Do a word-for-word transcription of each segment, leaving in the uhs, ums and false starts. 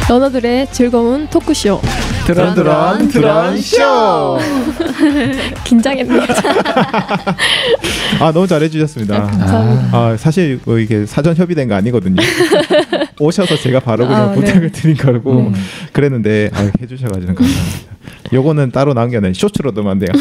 러너들의 즐거운 토크쇼 드런드런 드런쇼. 긴장했네요. 아 너무 잘해주셨습니다. 감사합니다. 아 사실 뭐 이게 사전 협의된 거 아니거든요. 오셔서 제가 바로 그냥 아, 부탁을 네. 드린 거고 음. 그랬는데 아, 해주셔가지고 감사합니다. 요거는 따로 남겨놔요. 쇼츠로도만 돼요.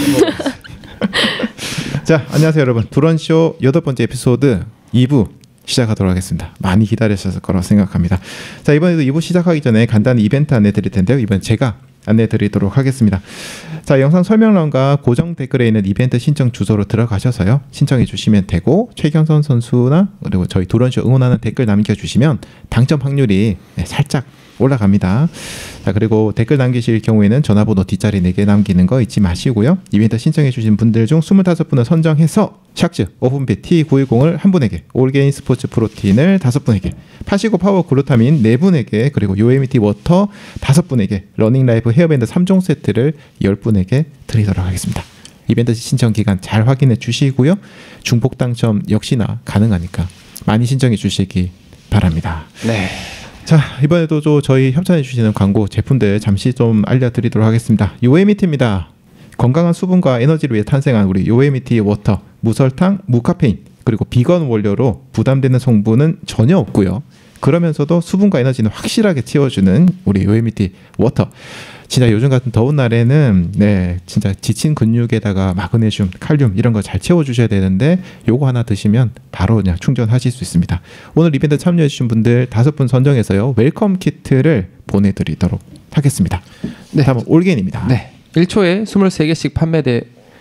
자 안녕하세요 여러분. 드런쇼 여덟 번째 에피소드 이 부 시작하도록 하겠습니다. 많이 기다리셨을 거라고 생각합니다. 자 이번에도 이 부 시작하기 전에 간단히 이벤트 안내 드릴 텐데요. 이번 제가 안내 드리도록 하겠습니다. 자 영상 설명란과 고정 댓글에 있는 이벤트 신청 주소로 들어가셔서요. 신청해 주시면 되고 최경선 선수나 그리고 저희 드런쇼 응원하는 댓글 남겨주시면 당첨 확률이 살짝 올라갑니다. 자 그리고 댓글 남기실 경우에는 전화번호 뒷자리 네 개 남기는 거 잊지 마시고요. 이벤트 신청해 주신 분들 중 스물다섯 분을 선정해서 샥즈 오픈비 티 구백십을 한 분에게, 올게인 스포츠 프로틴을 다섯 분에게, 팔십오 파워 글루타민 네 분에게, 그리고 요에미티 워터 다섯 분에게, 러닝 라이프 헤어밴드 삼 종 세트를 열 분에게 드리도록 하겠습니다. 이벤트 신청 기간 잘 확인해 주시고요. 중복 당첨 역시나 가능하니까 많이 신청해 주시기 바랍니다. 네. 자 이번에도 저 저희 협찬해 주시는 광고 제품들 잠시 좀 알려드리도록 하겠습니다. 요에미티입니다. 건강한 수분과 에너지를 위해 탄생한 우리 요에미티 워터, 무설탕, 무카페인, 그리고 비건 원료로 부담되는 성분은 전혀 없고요. 그러면서도 수분과 에너지는 확실하게 채워주는 우리 요에미티 워터. 진짜 요즘 같은 더운 날에는 네 진짜 지친 근육에다가 마그네슘, 칼륨 이런 거 잘 채워주셔야 되는데 요거 하나 드시면 바로 그냥 충전하실 수 있습니다. 오늘 이벤트 참여해주신 분들 다섯 분 선정해서요 웰컴 키트를 보내드리도록 하겠습니다. 네. 다음은 올게인입니다. 네. 일 초에 스물세 개씩 판매되는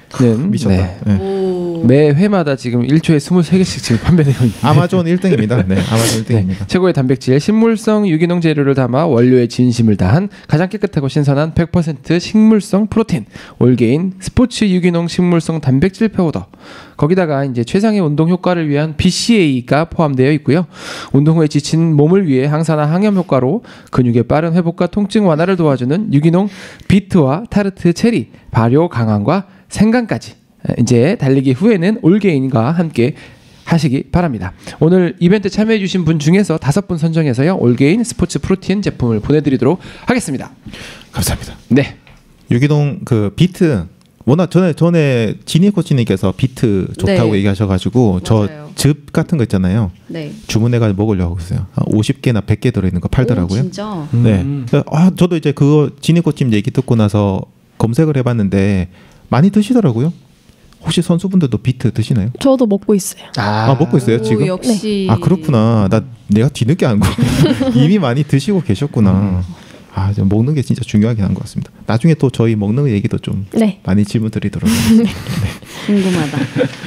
미쳤다. 네. 네. 매 회마다 지금 일 초에 스물세 개씩 지금 판매되고 있는 아마존 일 등입니다. 네, 아마존 일 등입니다. 네. 최고의 단백질, 식물성 유기농 재료를 담아 원료에 진심을 다한 가장 깨끗하고 신선한 백 퍼센트 식물성 프로틴, 올게인 스포츠 유기농 식물성 단백질 파우더. 거기다가 이제 최상의 운동 효과를 위한 비씨에이가 포함되어 있고요. 운동 후에 지친 몸을 위해 항산화 항염 효과로 근육의 빠른 회복과 통증 완화를 도와주는 유기농 비트와 타르트 체리, 발효 강황과 생강까지. 이제 달리기 후에는 올게인과 함께 하시기 바랍니다. 오늘 이벤트 참여해주신 분 중에서 다섯 분 선정해서요 올게인 스포츠 프로틴 제품을 보내드리도록 하겠습니다. 감사합니다. 네. 유기농 그 비트 워낙 전에 전에 지니 코치님께서 비트 좋다고 네. 얘기하셔가지고 저 즙 같은 거 있잖아요. 네. 주문해가지고 먹으려고 했어요. 한 오십 개나 백 개 들어있는 거 팔더라고요. 오, 진짜? 네. 음. 아 저도 이제 그거 지니 코치님 얘기 듣고 나서 검색을 해봤는데 많이 드시더라고요. 혹시 선수분들도 비트 드시나요? 저도 먹고 있어요. 아, 아 먹고 있어요 지금? 오, 역시. 아 그렇구나. 나 내가 뒤늦게 안 거. 이미 많이 드시고 계셨구나. 아, 좀 먹는 게 진짜 중요하긴 한 것 같습니다. 나중에 또 저희 먹는 얘기도 좀 네. 많이 질문 드리도록 하겠습니다. 네. 궁금하다.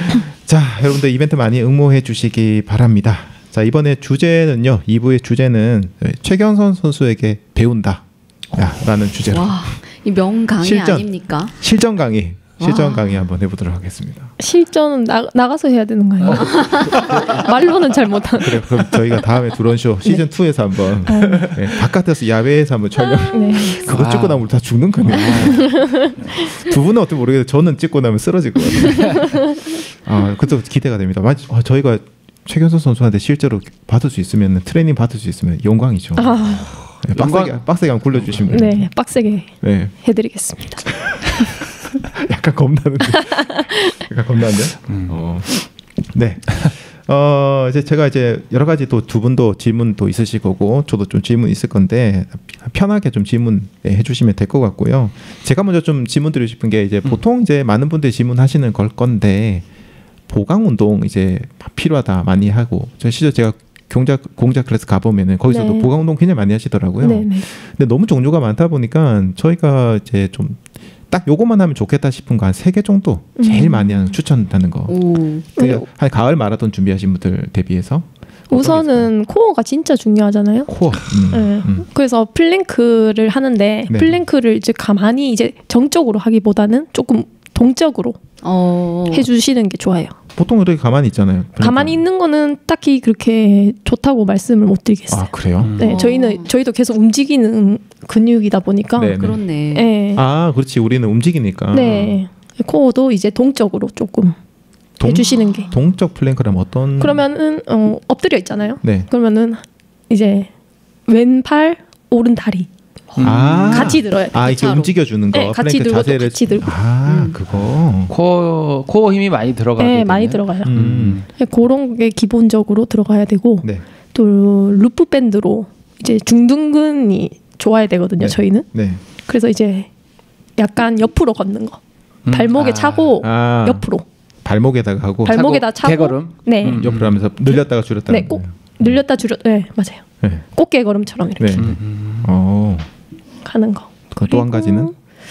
자, 여러분들 이벤트 많이 응모해 주시기 바랍니다. 자, 이번에 주제는요. 이 부의 주제는 최경선 선수에게 배운다. 야, 라는 주제로. 와, 이 명강의 실전. 아닙니까? 실전 강의. 실전 와. 강의 한번 해보도록 하겠습니다. 실전은 나, 나가서 해야 되는 거 아니에요? 말로는 잘 못하는. 그래, 그럼 저희가 다음에 드론쇼 시즌 투에서 한번 네, 바깥에서 야외에서 한번 촬영. 네. 그거 와. 찍고 나면 우리 다 죽는 거네요. 두 분은 어떻게 모르겠는데 저는 찍고 나면 쓰러질 것 같아요. 아, 그것도 기대가 됩니다. 아, 저희가 최경선 선수한테 실제로 받을 수 있으면 트레이닝 받을 수 있으면 영광이죠. 아, 네, 빡세게, 빡세게 한번 굴려주시면. 네, 빡세게 네. 해드리겠습니다. 약간 겁나는데. 약간 겁나는데. 음. 어. 네. 어 이제 제가 이제 여러 가지 또 두 분도 질문도 있으실 거고 저도 좀 질문 있을 건데 편하게 좀 질문 해주시면 될 것 같고요. 제가 먼저 좀 질문 드리고 싶은 게 이제 보통 이제 많은 분들이 질문하시는 걸 건데 보강 운동 이제 필요하다 많이 하고 저 실제 제가 공작 공작 클래스 가보면은 거기서도 네. 보강 운동 굉장히 많이 하시더라고요. 네, 네. 근데 너무 종류가 많다 보니까 저희가 이제 좀 딱 요것만 하면 좋겠다 싶은 거 한 세 개 정도 제일 음. 많이 하는 추천하는 거. 오. 그 한 가을 마라톤 준비하신 분들 대비해서 우선은 코어가 진짜 중요하잖아요. 코어. 음, 네. 음. 그래서 플랭크를 하는데 네. 플랭크를 이제 가만히 이제 정적으로 하기보다는 조금 동적으로 어. 해주시는 게 좋아요. 보통 이렇게 가만히 있잖아요. 그러니까. 가만히 있는 거는 딱히 그렇게 좋다고 말씀을 못 드리겠어요. 아 그래요? 음. 네, 어. 저희는 저희도 계속 움직이는 근육이다 보니까. 네. 그렇네. 네. 아 그렇지 우리는 움직이니까. 네. 코어도 이제 동적으로 조금 동, 해주시는 게. 동적 플랭크라면 어떤? 그러면은 어, 엎드려 있잖아요. 네. 그러면은 이제 왼팔 오른 다리 아, 같이 들어야 돼. 아, 이렇게 차로. 움직여주는 거. 네, 같이 플랭크 들고 또 자세를. 같이 들고. 아, 음. 그거. 코어 코어 힘이 많이 들어가게 네, 되네. 많이 들어가요. 음. 그런 게 기본적으로 들어가야 되고 네. 또 루프 밴드로 이제 중둔근이 좋아야 되거든요. 네. 저희는. 네. 그래서 이제 약간 옆으로 걷는 거. 음. 발목에 아. 차고 아, 옆으로. 발목에다가 하고 발목에다 차고. 개걸음. 네. 음. 옆으로 하면서 늘렸다가 줄였다가. 네, 꼭 늘렸다 줄였. 네, 맞아요. 네. 꽃게걸음처럼 이렇게 네. 음. 어. 가는 거. 또 한 가지는?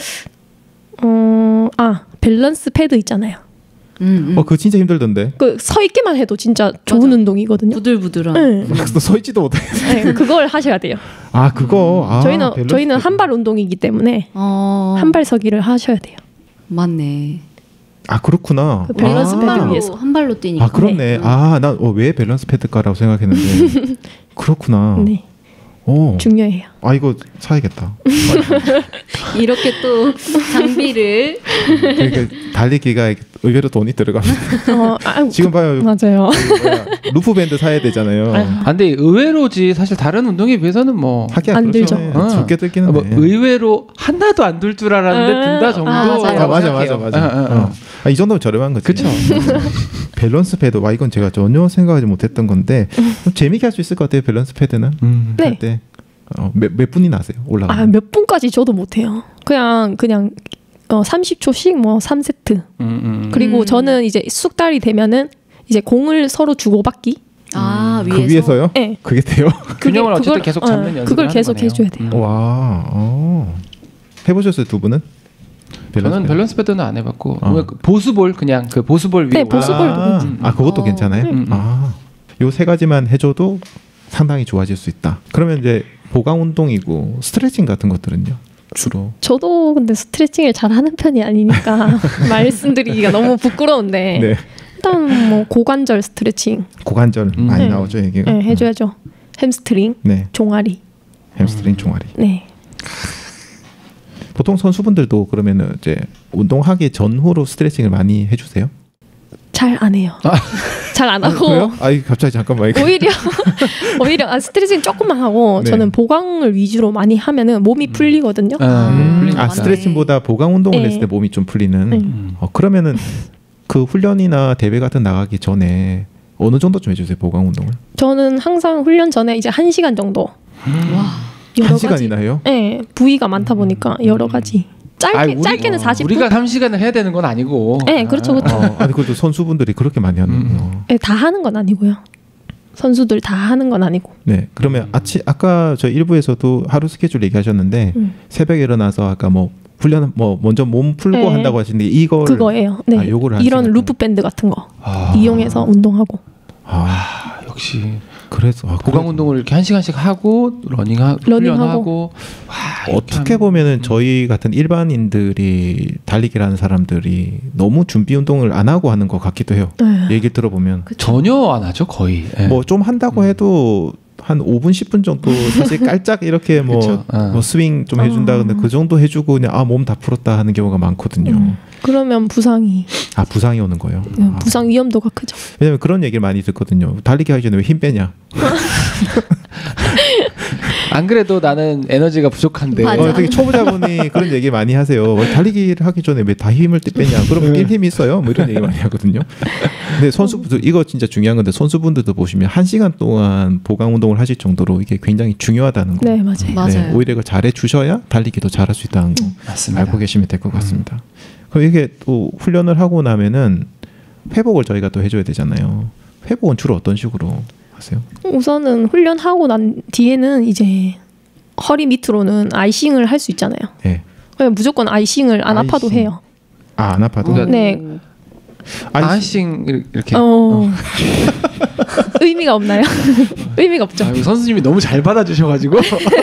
어, 아 밸런스 패드 있잖아요. 음, 음. 어, 그거 진짜 힘들던데. 그 서 있기만 해도 진짜 좋은 맞아. 운동이거든요. 부들부들한. 네. 서 있지도 못해. 네, 그걸 하셔야 돼요. 아, 그거. 아, 저희는 밸런스 저희는 패드. 한발 운동이기 때문에 어, 한발 서기를 하셔야 돼요. 맞네. 아, 그렇구나. 그 밸런스 아. 패드 한 발로 위해서. 한 발로 뛰니까. 아, 그렇네. 네. 아, 난 왜 밸런스 패드가라고 생각했는데. 그렇구나. 네, 오. 중요해요. 아, 이거 사야겠다. 이렇게 또 장비를 그러니까 달리기가 의외로 돈이 들어갑니다. 어, 아, 지금 봐요. 맞아요. 그 뭐야, 루프 밴드 사야 되잖아요. 아, 아, 근데 의외로지 사실 다른 운동에 비해서는 뭐 하기야 안 그렇죠. 들죠. 어. 적게 들기는 뭐 해. 의외로 하나도 안 들 줄 알았는데 아, 든다 정도. 아, 맞아요. 아, 맞아 맞아 맞아. 어, 어, 어. 어. 아, 이 정도면 저렴한 거지. 그쵸. 밸런스 패드. 와, 이건 제가 전혀 생각하지 못했던 건데 좀 재밌게 할 수 있을 것 같아요. 밸런스 패드는 음. 네. 할 때. 어, 몇, 몇 분이 나세요? 올라가. 아, 몇 분까지 저도 못해요. 그냥 그냥 어, 삼십 초씩 뭐 삼 세트. 음, 음. 그리고 음. 저는 이제 숙달이 되면은 이제 공을 서로 주고받기. 아 그 위에서. 위에서요? 네. 그게 돼요? 균형을 그게- 어쨌든 그걸- 계속 어, 잡는 연습을 그걸 하는 계속 거네요. 해줘야 돼요. 음. 와. 어. 해보셨어요, 두 분은? 저는 패드? 밸런스 패드는 안 해봤고 어. 왜 그 보수볼 그냥 그 보수볼 위에 네, 올라- 보수볼도 아, 괜찮아요. 아, 그것도 어. 괜찮아요? 음, 음. 아, 요 세 가지만 해줘도 상당히 좋아질 수 있다. 그러면 이제 보강 운동이고 스트레칭 같은 것들은요? 주로. 저도 근데 스트레칭을 잘 하는 편이 아니니까 말씀드리기가 너무 부끄러운데 네. 일단 뭐 고관절 스트레칭 고관절 음. 많이 네. 나오죠, 얘기가. 네, 해줘야죠. 햄스트링, 네. 종아리. 햄스트링 종아리. 네. 보통 선수분들도 그러면은 이제 운동하기 전후로 스트레칭을 많이 해주세요? 잘 안 해요. 잘 안 하고 그래요? 아이 갑자기 잠깐만. 이거. 오히려 오히려 아, 스트레칭 조금만 하고 네. 저는 보강을 위주로 많이 하면은 몸이 풀리거든요. 아, 음, 풀리니까. 아 스트레칭보다 보강 운동을 네. 했을 때 몸이 좀 풀리는. 네. 음. 어, 그러면은 그 훈련이나 대회 같은 나가기 전에 어느 정도 좀 해주세요, 보강 운동을? 저는 항상 훈련 전에 이제 한 시간 정도 와. 여러 한 가지 시간이나 해요? 네, 부위가 많다 보니까 여러 가지. 짧게 아이, 우리- 짧게는 어, 사십 분. 우리가 삼 시간을 해야 되는 건 아니고. 네, 그렇죠, 그렇죠. 어, 아니 그래도 선수분들이 그렇게 많이 하는군요. 네, 다 하는 건 아니고요. 선수들 다 하는 건 아니고. 네, 그러면 아치 아까 저 일부에서도 하루 스케줄 얘기하셨는데 음. 새벽에 일어나서 아까 뭐 훈련 뭐 먼저 몸 풀고 네. 한다고 하시는데 이걸 그거예요. 네. 아, 요거를 이런 하시는 루프 밴드 같은 거 아, 이용해서 운동하고. 아, 역시 그래서 아, 보강 운동을 이렇게 한 시간씩 하고 러닝하 러닝하고. 훈련하고 와, 이렇게 어떻게 하면- 보면은 저희 같은 일반인들이 달리기라는 사람들이 너무 준비 운동을 안 하고 하는 것 같기도 해요. 네. 얘기 들어보면 전혀 안 하죠 거의. 예. 뭐 좀 한다고 음. 해도 한 오 분 십 분 정도 사실 깔짝 이렇게 뭐, 그쵸. 어. 뭐 스윙 좀 해준다 근데 그 정도 해주고 그냥 아 몸 다 풀었다 하는 경우가 많거든요. 음. 그러면 부상이 아 부상이 오는 거예요. 네, 아. 부상 위험도가 크죠. 왜냐면 그런 얘기를 많이 듣거든요. 달리기 하기 전에 왜 힘 빼냐? 안 그래도 나는 에너지가 부족한데. 맞아. 어, 되게 초보자분이 그런 얘기 많이 하세요. 왜 달리기를 하기 전에 왜 다 힘을 빼냐? 그러면 뛸 힘이 있어요? 뭐 이런 얘기 많이 하거든요. 근데 선수분들 이거 진짜 중요한 건데 선수분들도 보시면 한 시간 동안 보강 운동을 하실 정도로 이게 굉장히 중요하다는 거. 네, 맞아요. 맞아요. 오히려 이걸 잘해 주셔야 달리기도 잘할 수 있다는 거 맞습니다. 알고 계시면 될 것 같습니다. 그럼 이게 또 훈련을 하고 나면은 회복을 저희가 또 해줘야 되잖아요. 회복은 주로 어떤 식으로 하세요? 우선은 훈련하고 난 뒤에는 이제 허리 밑으로는 아이싱을 할 수 있잖아요. 네. 그냥 무조건 아이싱을 안 아파도 아이싱. 해요. 아, 안 아파도? 그러니까 네. 아이싱 이렇게. 어. 의미가 없나요? 의미가 없죠. 아, 선수님이 너무 잘 받아주셔가지고.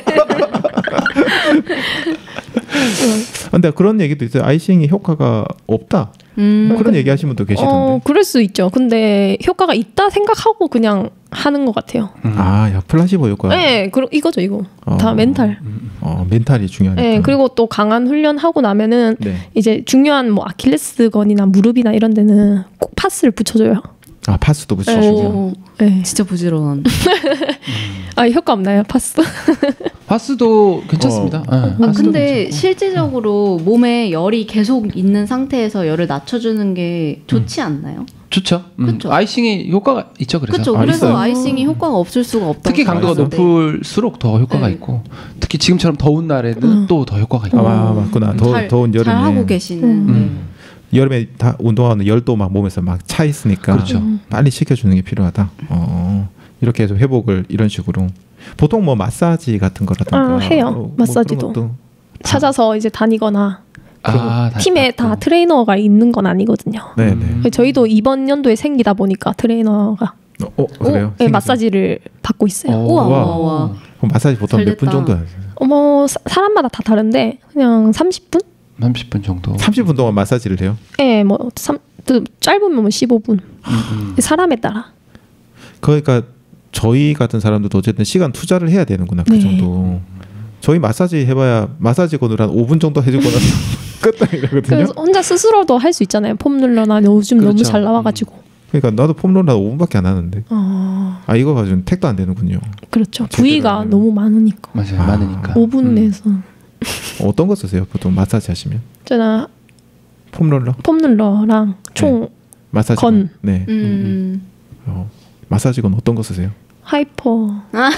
근데 그런 얘기도 있어요. 아이싱이 효과가 없다. 음. 그런 얘기 하시는 분도 계시던데. 어, 그럴 수 있죠. 근데 효과가 있다 생각하고 그냥 하는 것 같아요. 음. 아, 야, 플라시보 효과. 네, 그럼 이거죠, 이거. 어. 다 멘탈. 어, 멘탈이 중요하니까. 네, 그리고 또 강한 훈련하고 나면은 네. 이제 중요한 뭐 아킬레스건이나 무릎이나 이런 데는 꼭 파스를 붙여줘요. 아 파스도 붙이시고. 오, 네. 진짜 부지런한. 아 효과 없나요 파스? 파스도 괜찮습니다. 네, 아, 파스도 근데 괜찮고. 실질적으로 몸에 열이 계속 있는 상태에서 열을 낮춰주는 게 좋지 않나요? 좋죠. 음. 그쵸. 아이싱이 효과가 있죠. 그래서 그렇죠. 아, 그래서 있어요? 아이싱이 효과가 없을 수가 없다고 특히 강도가 생각하는데. 높을수록 더 효과가 네. 있고 특히 지금처럼 더운 날에는 음. 또 더 효과가 있고. 아 맞구나. 더 잘, 더운 여름에. 잘 하고 계시는. 음. 음. 여름에 다 운동하는 열도 막 몸에서 막 차 있으니까 그렇죠. 음. 빨리 식혀주는 게 필요하다. 어, 이렇게 해서 회복을 이런 식으로 보통 뭐 마사지 같은 거라든가 아, 해요. 어, 뭐 마사지도. 그런 것도 찾아서 이제 다니거나 아, 다- 팀에 다 다- 트레이너가 있는 건 아니거든요. 네네. 음. 저희도 이번 연도에 생기다 보니까 트레이너가 어, 어 그래요? 네, 생기죠? 마사지를 받고 있어요. 어, 우와, 우와. 우와, 우와. 그럼 마사지 보통 잘 몇 분 됐다. 정도 하세요? 어머 사, 사람마다 다 다른데 그냥 삼십 분? 삼십 분 정도. 삼십 분 동안 마사지를 해요? 예, 뭐 삼, 또 짧으면 뭐 십오 분. 음, 음. 사람에 따라. 그러니까 저희 같은 사람들도 어쨌든 시간 투자를 해야 되는구나. 그 네. 정도. 저희 마사지 해봐야 마사지 건으로 한 오 분 정도 해주고 나서 끝다 이러거든요. 그래서 혼자 스스로도 할 수 있잖아요. 폼 롤러나 요즘 그렇죠. 너무 잘 나와가지고. 그러니까 나도 폼롤러 한 오 분밖에 안 하는데 어, 아 이거 가지고는 택도 안 되는군요. 그렇죠. 제대로 부위가 하면. 너무 많으니까. 맞아요. 아. 많으니까. 오 분 음. 내에서. 어떤 거 쓰세요? 보통 마사지 하시면? 저는 폼롤러? 폼 롤러랑 총 마사지 건. 네. 음. 어, 마사지 건 어떤 거 쓰세요? 하이퍼.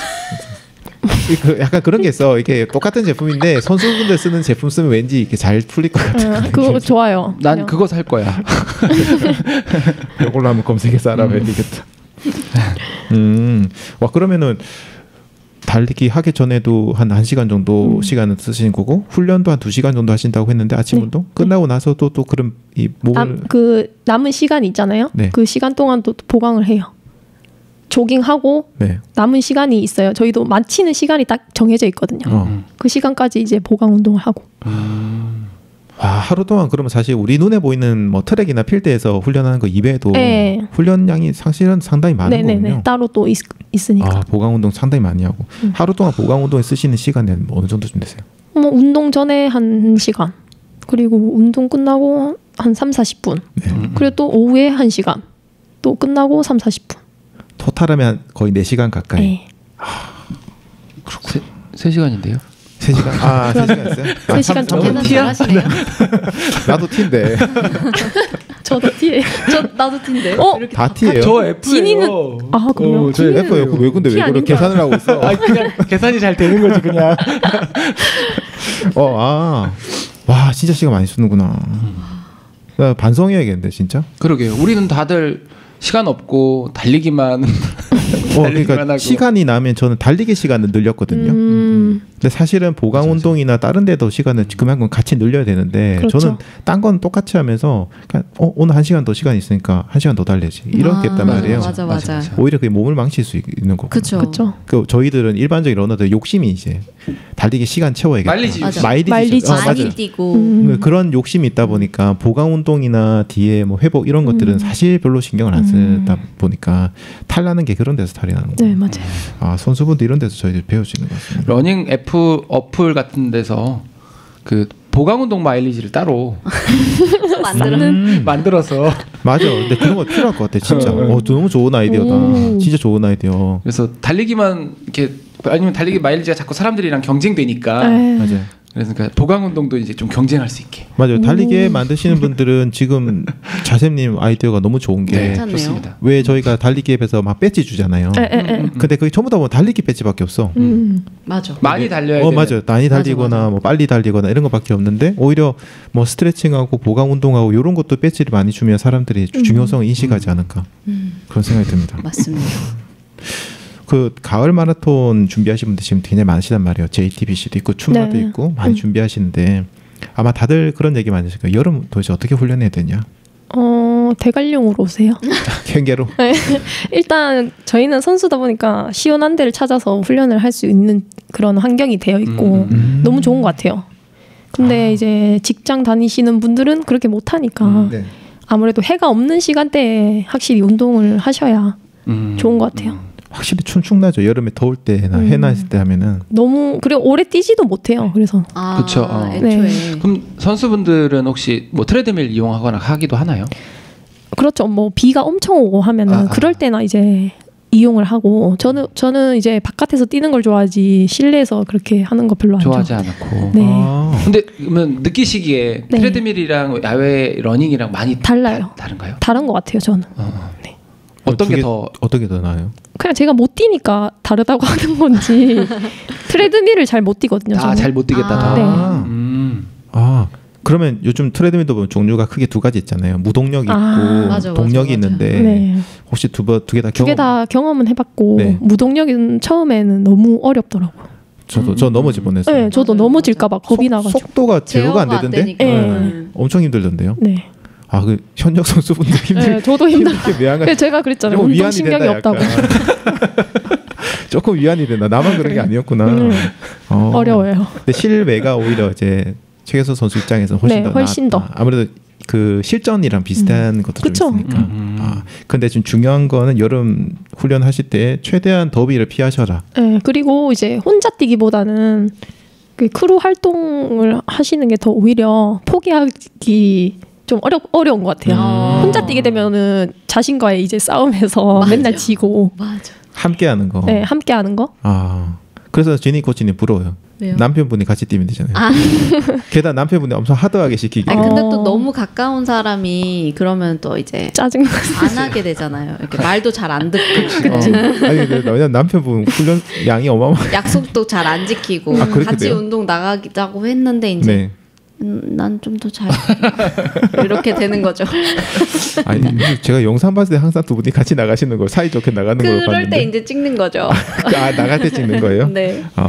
그 약간 그런 게 있어. 이게 똑같은 제품인데 선수분들 쓰는 제품 쓰면 왠지 이렇게 잘 풀릴 것 같은. 아, 그거 좋아요. 난 그냥. 그거 살 거야. 이걸로 한번 검색해서 알아봐야 되겠다. 음, 와 그러면은 달리기 하기 전에도 한 한 시간 정도 음. 시간을 쓰시는 거고 훈련도 한 두 시간 정도 하신다고 했는데 아침 네. 운동 끝나고 나서도 또 그럼 이 몸을 남, 그 남은 시간 있잖아요. 네. 그 시간 동안 또 보강을 해요. 조깅하고 네. 남은 시간이 있어요. 저희도 마치는 시간이 딱 정해져 있거든요. 어. 음. 그 시간까지 이제 보강 운동을 하고. 와 하루 동안 그러면 사실 우리 눈에 보이는 뭐 트랙이나 필드에서 훈련하는 거 이외에도 네. 훈련량이 사실은 상당히 많은 네네네. 거군요. 따로 또 있, 있으니까. 아 보강 운동 상당히 많이 하고 음. 하루 동안 보강 운동에 쓰시는 시간은 뭐 어느 정도 좀 되세요? 뭐 운동 전에 한 시간. 그리고 운동 끝나고 한 삼, 사십 분. 네. 음. 그리고 또 오후에 한 시간. 또 끝나고 삼, 사십 분. 토탈하면 거의 네 시간 가까이. 네. 세, 세 시간인데요. 세 시간? 아, 세 시간 했어요? 세 시간 삼- 정도. 삼- 계산 잘하시네요. 나도 T인데. 저도 뒤에. 저 나도 T인데요. 어? 이렇게 다 T예요. 저 F예요. 진이는- 아, 그래요? 저 T는- F예요. 그왜 근데 T 왜 그래? 아닌가? 계산을 하고 있어. 아 그냥 계산이 잘 되는 거지 그냥. 어, 아. 와, 진짜 시간 많이 쓰는구나. 나 반성해야겠는데, 진짜. 그러게요. 우리는 다들 시간 없고 달리기만. 어, 달리기만 그러니까 하고. 시간이 나면 저는 달리기 시간을 늘렸거든요. 음, 근데 사실은 보강 맞아, 맞아. 운동이나 다른 데도 시간을 그만큼 같이 늘려야 되는데 그렇죠. 저는 딴 건 똑같이 하면서 그냥 어, 오늘 한 시간 더 시간 있으니까 한 시간 더 달려야지 이렇게 아, 했단 맞아, 말이에요. 맞아 맞아. 오히려 그게 몸을 망칠 수 있는 거고. 그렇죠. 그렇죠. 그 저희들은 일반적인 러너들 욕심이 이제 달리기 시간 채워야겠다. 마일리지 맞아. 마일리지. 마일리지. 어, 많이 맞아요. 뛰고. 음. 그런 욕심이 있다 보니까 보강 운동이나 뒤에 뭐 회복 이런 것들은 음. 사실 별로 신경을 안 쓰다 보니까 탈나는 게 그런 데서 탈이 나는 거예요. 네, 맞아요. 아 선수분들 이런 데서 저희들 배울 수 있는 것 같습니다. 러닝 F 어플 같은 데서 그 보강 운동 마일리지를 따로 만드는. 음, 만들어서 맞아. 근데 그런 거 필요할 것 같아 진짜. 어. 어, 너무 좋은 아이디어다. 오. 진짜 좋은 아이디어. 그래서 달리기만 이렇게 아니면 달리기 마일리지가 자꾸 사람들이랑 경쟁되니까 에. 맞아요. 그래서 그러니까 보강 운동도 이제 좀 경쟁할 수 있게. 맞아요. 오. 달리기에 만드시는 분들은 지금 자sem님 아이디어가 너무 좋은 게 괜찮네요. 좋습니다. 왜 저희가 달리기 앱에서 막 배지 주잖아요. 에, 에, 에. 근데 그게 전부 다 보면 달리기 배지밖에 없어. 음. 맞아. 많이 달려야 어 되는. 맞아요. 많이 달리거나 맞아, 맞아. 뭐 빨리 달리거나 이런 것밖에 없는데 오히려 뭐 스트레칭하고 보강 운동하고 이런 것도 배지를 많이 주면 사람들이 음. 중요성을 인식하지 않을까 음, 그런 생각이 듭니다. 맞습니다. 그 가을 마라톤 준비하시는 분들 지금 굉장히 많으시단 말이에요. 제이티비씨도 있고 춘마도 네. 있고 많이 음. 준비하시는데 아마 다들 그런 얘기 많이 하실 거예요. 여름 도대체 어떻게 훈련해야 되냐? 어, 대관령으로 오세요. 캥게로. 네. 일단 저희는 선수다 보니까 시원한 데를 찾아서 훈련을 할 수 있는 그런 환경이 되어 있고 음. 너무 좋은 것 같아요. 근데 아. 이제 직장 다니시는 분들은 그렇게 못 하니까 네. 아무래도 해가 없는 시간대에 확실히 운동을 하셔야 음. 좋은 것 같아요. 확실히 춘축나죠. 여름에 더울 때나 음. 해나 있을 때 하면은 너무 그리고 오래 뛰지도 못해요. 그래서 아, 그쵸, 어. 애초에. 네. 그럼 선수분들은 혹시 뭐 트레드밀 이용하거나 하기도 하나요? 그렇죠. 뭐 비가 엄청 오고 하면은 아, 아. 그럴 때나 이제 이용을 하고 저는 저는 이제 바깥에서 뛰는 걸 좋아하지 실내에서 그렇게 하는 거 별로 안 좋아하지 좋아해요. 않았고. 네. 아. 근데 그러면 느끼시기에 네. 트레드밀이랑 야외 러닝이랑 많이 달라요. 다, 다른가요? 다른 것 같아요. 저는. 어. 네. 어떤 두 게 개- 더 어떻게 더 나아요? 그냥 제가 못 뛰니까 다르다고 하는 건지 트레드밀을 잘 못 뛰거든요. 저는. 아, 잘 못 뛰겠다. 아. 더. 네. 음. 아 그러면 요즘 트레드밀도 보면 종류가 크게 두 가지 있잖아요. 무동력이 있고 아. 맞아, 동력이 맞아, 맞아. 있는데 네. 혹시 두 번 두 개 다 두 개 경험? 다 경험은 해봤고 네. 무동력은 처음에는 너무 어렵더라고요. 저도 저 넘어질 뻔했어요. 네, 저도 맞아요, 넘어질까봐 겁이 나가지고. 속도가 제어가 안 되던데? 되니까. 네. 음. 엄청 힘들던데요. 네. 아 그 현역 선수분들 힘들 네, 저도 힘들어. 힘들게 매한가. 네, 제가 그랬잖아요. 조금 운동 위안이 신경이 된다, 없다고. 약간. 조금 위안이 된다. 나만 그런 게 아니었구나. 음. 어. 어려워요. 근데 실외가 오히려 이제 최혜수 선수 입장에서는 훨씬 네, 더 훨씬 나았다. 아무래도 그 실전이랑 비슷한 것도 좀 그쵸. 있으니까. 음. 아, 근데 지금 중요한 거는 여름 훈련하실 때 최대한 더위를 피하셔라. 네, 그리고 이제 혼자 뛰기보다는 그 크루 활동을 하시는 게 더 오히려 포기하기 좀 어려 어려운 것 같아요. 음. 혼자 뛰게 되면은 자신과의 이제 싸움에서 맞아. 맨날 지고, 맞아. 함께하는 거. 네, 함께 하는 거. 아 그래서 제니 코치님 부러워요. 왜요? 남편분이 같이 뛰면 되잖아요. 아. 게다가 남편분이 엄청 하드하게 시키기. 아니 근데 어. 또 너무 가까운 사람이 그러면 또 이제 짜증. 안 하게 되잖아요. 이렇게 말도 잘 안 듣고 어. 아니 근데 왜냐면 남편분 훈련 양이 어마어마. 약속도 잘 안 지키고 아, 그렇게 같이 돼요? 운동 나가자고 했는데 이제 네. 음, 난 좀 더 잘 이렇게 되는 거죠. 아니 제가 영상 봤을 때 항상 두 분이 같이 나가시는 걸 사이좋게 나가는 걸 그럴 봤는데. 때 이제 찍는 거죠. 아 나갈 때 찍는 거예요? 네. 아,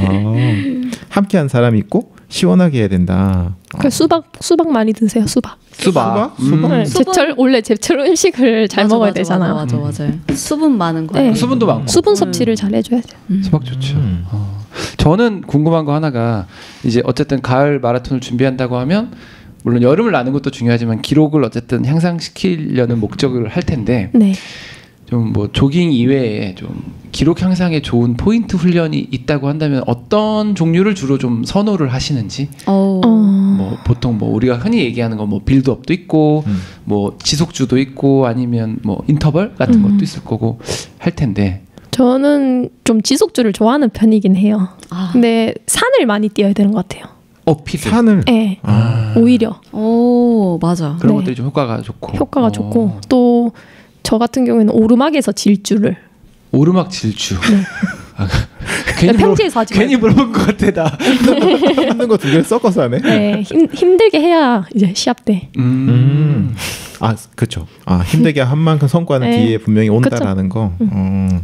함께한 사람이 있고 시원하게 해야 된다. 그 수박 수박 많이 드세요. 수박. 수박. 수박? 수박? 네, 수분- 제철 원래 제철 음식을 잘 맞아, 먹어야 맞아, 되잖아요. 맞아, 맞아, 맞아요. 수분 많은 거. 네. 수분도 많고. 수분 섭취를 잘 해줘야 돼요. 음. 수박 좋죠. 음. 어. 저는 궁금한 거 하나가 이제 어쨌든 가을 마라톤을 준비한다고 하면 물론 여름을 나는 것도 중요하지만 기록을 어쨌든 향상시키려는 목적을 할 텐데 네. 좀 뭐 조깅 이외에 좀 기록 향상에 좋은 포인트 훈련이 있다고 한다면 어떤 종류를 주로 좀 선호를 하시는지 어. 어. 뭐 보통 뭐 우리가 흔히 얘기하는 거 뭐 빌드업도 있고 음. 뭐 지속주도 있고 아니면 뭐 인터벌 같은 음. 것도 있을 거고 할 텐데 저는 좀 지속주를 좋아하는 편이긴 해요. 아. 근데 산을 많이 뛰어야 되는 것 같아요. 어피드 산을. 네. 아. 오히려 오, 맞아. 그런 네. 것들이 좀 효과가 좋고 효과가 어. 좋고 또 저 같은 경우에는 오르막에서 질주를 오르막 질주 아, 네, 괜히 물어, 평지에서 하지 괜히 물어본 것 같아 나. 힘든 거 두 개를 섞어서 하네. 네, 힘, 힘들게 해야 이제 시합 때. 음. 음. 아 그렇죠. 아 힘들게 한 만큼 성과는 네. 뒤에 분명히 온다라는 거. 어.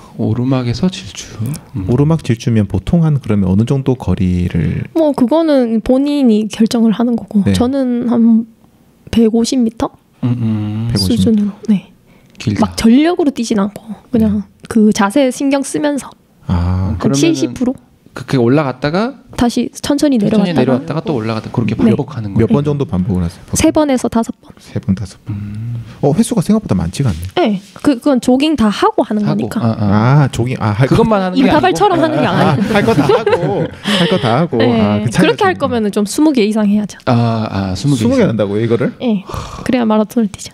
오르막에서 질주. 음. 오르막 질주면 보통 한 그러면 어느 정도 거리를 뭐 그거는 본인이 결정을 하는 거고 네. 저는 한 백오십 미터 음, 음. 백오십. 수준으로. 네. 길다. 막 전력으로 뛰진 않고 그냥 그 자세 신경 쓰면서 아 한 그러면은 칠십 퍼센트 그렇게 올라갔다가 다시 천천히 천천히 내려왔다가 내려왔다가 또 올라갔다 그렇게 네. 반복하는 거예요. 몇 번 정도 반복을 하세요? 세 번에서 다섯 번. 세 번 다섯 번. 음. 어 횟수가 생각보다 많지가 않네. 네, 그 그건 조깅 다 하고 하는 하고 거니까. 아, 아. 아 조깅 아할 거. 그것만 하는 게 아니고 인터벌처럼 하는 게 아니고. 할 거 다 하고 할 거 다 하고. 네, 아, 그 차이가 그렇게 할 좀- 거면은 좀 스무 개 이상 해야죠. 아, 아, 스무 개. 스무 개 한다고요 이거를? 네, 그래야 마라톤을 뛰죠.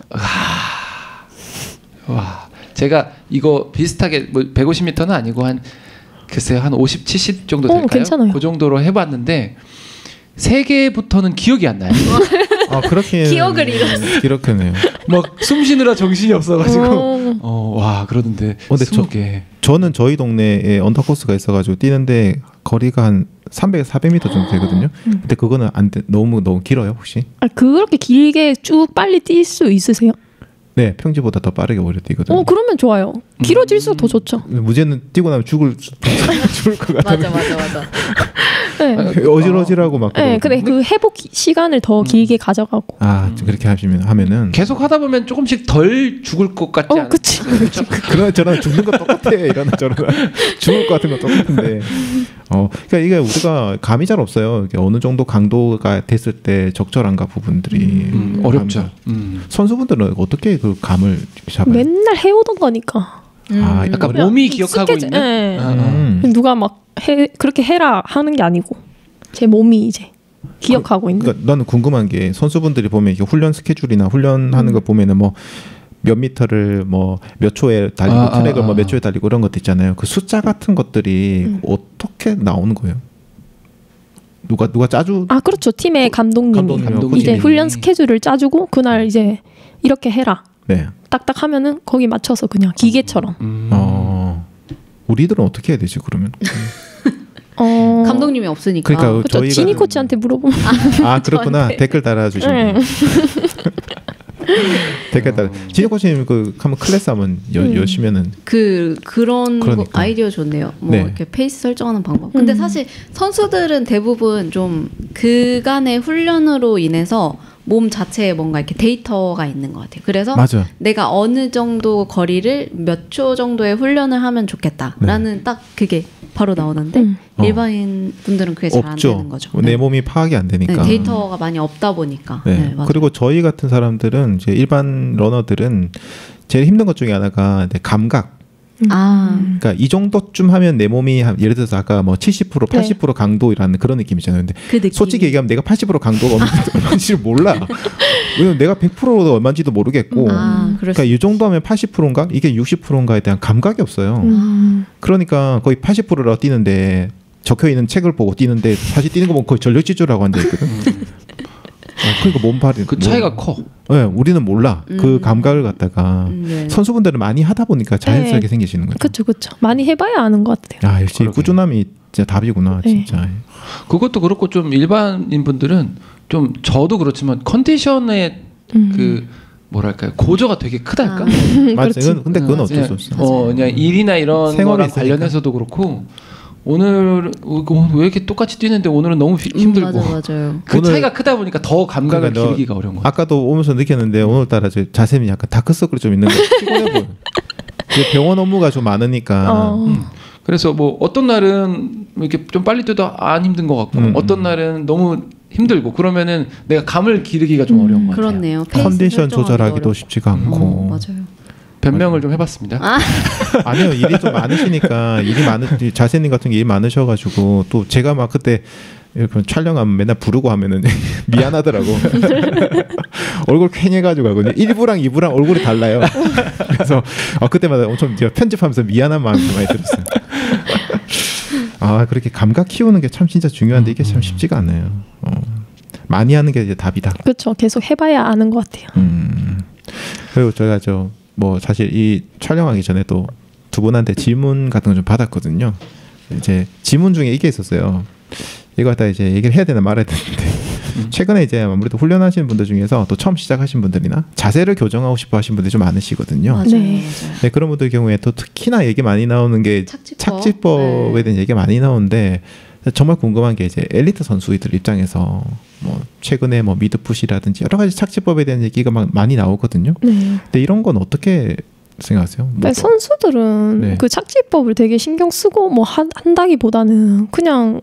와, 제가 이거 비슷하게 뭐 백오십 미터는 아니고 한 글쎄요 한 오십, 칠십 정도 어, 될까요? 괜찮아요. 그 정도로 해봤는데 세 개부터는 기억이 안 나요. 아 그렇게 기억을 잃었어. 기록하네요. 막 숨 쉬느라 정신이 없어가지고 어. 어, 와 그러는데 근데 스무 저- 개. 저는 저희 동네에 언더코스가 있어가지고 뛰는데 거리가 한 삼백, 사백 미터 정도 되거든요. 근데 그거는 안 돼. 너무 너무 길어요 혹시? 아, 그렇게 길게 쭉 빨리 뛸 수 있으세요? 네 평지보다 더 빠르게 오히려 뛰거든요. 어, 그러면 좋아요. 길어질수록 더 좋죠. 무제는 뛰고 나면 죽을 수- 죽을 것 같아요. 맞아, 맞아, 맞아. 네. 어질어질하고 막. 네, 근데 그 회복 기- 시간을 더 길게 가져가고. 아 그렇게 하시면 하면은 계속 하다 보면 조금씩 덜 죽을 것 같지 어, 않아요? 그치. 그러나 저랑 죽는 거 똑같아. 이러나 저러나 죽을 것 같은 거 똑같은데. 어, 그러니까 이게 우리가 감이 잘 없어요. 이게 어느 정도 강도가 됐을 때 적절한가 부분들이 음, 어렵죠. 음. 선수분들은 어떻게 그 감을 잡아요? 맨날 해오던 거니까. 아, 음. 약간 그냥 몸이 기억하고 익숙해져- 있는. 네. 아, 아. 음. 누가 막 해, 그렇게 해라 하는 게 아니고 제 몸이 이제 기억하고 있는. 그러니까 나는 궁금한 게 선수분들이 보면 이게 훈련 스케줄이나 훈련하는 음. 거 보면은 뭐 몇 미터를 뭐 몇 초에 달리고 아, 트랙을 아, 아. 뭐 몇 초에 달리고 그런 것도 있잖아요. 그 숫자 같은 것들이 음. 어떻게 나오는 거예요? 누가 누가 짜주 아 그렇죠. 팀의 감독님이 감독님이 감독님이. 이제 훈련 스케줄을 짜주고 그날 이제 이렇게 해라. 네. 딱딱 하면은 거기 맞춰서 그냥 기계처럼. 음. 어. 우리들은 어떻게 해야 되지 그러면? 어. 감독님이 없으니까. 그러니까 그렇죠. 저희가- 지니 코치한테 물어보면. 아 그렇구나. 저한테. 댓글 달아주시면 네. 돼요. 댓글 달아. 지니 코치님 그 한번 클래스 한번 여, 음. 여시면은 그 그런 거 그러니까. 아이디어 좋네요. 뭐 네. 이렇게 페이스 설정하는 방법. 근데 음. 사실 선수들은 대부분 좀 그간의 훈련으로 인해서 몸 자체에 뭔가 이렇게 데이터가 있는 것 같아요. 그래서 맞아. 내가 어느 정도 거리를 몇 초 정도의 훈련을 하면 좋겠다라는 딱 그게 바로 나오는데 음. 어. 일반인 분들은 그게 잘 안 없죠. 되는 거죠. 내 네. 몸이 파악이 안 되니까. 네, 데이터가 많이 없다 보니까. 네. 네, 맞아요. 그리고 저희 같은 사람들은 이제 일반 러너들은 제일 힘든 것 중에 하나가 이제 감각. 아, 그러니까 이 정도쯤 하면 내 몸이 한- 예를 들어서 아까 뭐 칠십 퍼센트, 팔십 퍼센트 강도라는 그런 느낌이잖아요. 근데 그 느낌. 솔직히 얘기하면 내가 팔십 퍼센트 강도가 얼마인지, 얼마인지를 몰라. 왜냐면 내가 백 퍼센트도 얼마인지도 모르겠고. 아, 그럴 수 그러니까 이 정도 하면 팔십 퍼센트인가? 이게 육십 퍼센트인가에 대한 감각이 없어요. 음. 그러니까 거의 팔십 퍼센트로 뛰는데 적혀 있는 책을 보고 뛰는데 사실 뛰는 거 보면 거의 전력 질주라고 앉아 있거든. 어, 그러니까 몸팔이 그 차이가 커. 네, 우리는 몰라. 그 음. 감각을 갖다가 음, 네. 선수분들은 많이 하다 보니까 자연스럽게 네. 생기시는 거죠. 그렇죠, 그렇죠. 많이 해봐야 아는 것 같아요. 아 역시 그러게. 꾸준함이 진짜 답이구나 네. 진짜. 그것도 그렇고 좀 일반인 분들은 좀 저도 그렇지만 컨디션의 음. 그 뭐랄까요 고저가 되게 크달까? 아. 맞아. 그렇지. 이건 근데 그건 어, 어쩔 수 그냥, 없어. 어, 그냥 일이나 이런 생활이 거랑 있으니까. 관련해서도 그렇고 오늘 어, 이거 왜 이렇게 똑같이 뛰는데 오늘은 너무 히- 힘들고 음, 맞아, 맞아요. 그 오늘- 차이가 크다 보니까 더 감각을 그러니까 너- 기르기가 어려운 것 같아. 아까도 오면서 느꼈는데 오늘따라 저 자세히 약간 다크서클이 좀 있는 거 피곤해 보여. 이게 병원 업무가 좀 많으니까. 어. 음. 그래서 뭐 어떤 날은 이렇게 좀 빨리 뛰도 안 힘든 것 같고 음, 어떤 음. 날은 너무 힘들고 그러면은 내가 감을 기르기가 좀 음, 어려운 것 같아요. 그렇네요. 페이스 컨디션 설정하기도 조절하기도 어렵고. 쉽지가 않고. 어, 맞아요. 변명을 좀 해봤습니다. 아, 아니요 일이 좀 많으시니까 일이 많으 자세님 같은 게 일 많으셔가지고 또 제가 막 그때 이렇게 촬영하면 맨날 부르고 하면은 미안하더라고. 얼굴 쾌해가지고 하거든요. 일 부랑 이 부랑 얼굴이 달라요. 그래서 아, 그때마다 엄청 제가 편집하면서 미안한 마음이 많이 들었어요. 아 그렇게 감각 키우는 게 참 진짜 중요한데 이게 참 쉽지가 않아요. 어, 많이 하는 게 이제 답이다. 그렇죠. 계속 해봐야 아는 것 같아요. 음. 그리고 저희가 저 뭐 사실 이 촬영하기 전에 또 두 분한테 질문 같은 거 좀 받았거든요. 이제 질문 중에 이게 있었어요. 이거 갖다 이제 얘기를 해야 되나 말아야 되는데 최근에 이제 아무래도 훈련하시는 분들 중에서 또 처음 시작하신 분들이나 자세를 교정하고 싶어 하시는 분들이 좀 많으시거든요. 맞아요, 네. 맞아요. 네, 그런 분들 경우에 또 특히나 얘기 많이 나오는 게 착지법. 착지법에 네. 대한 얘기가 많이 나오는데 정말 궁금한 게 이제 엘리트 선수들 입장에서 뭐 최근에 뭐 미드풋이라든지 여러 가지 착지법에 대한 얘기가 막 많이 나오거든요. 네. 근데 이런 건 어떻게 생각하세요? 뭐 그러니까 선수들은 네. 그 착지법을 되게 신경 쓰고 뭐 한, 한다기보다는 그냥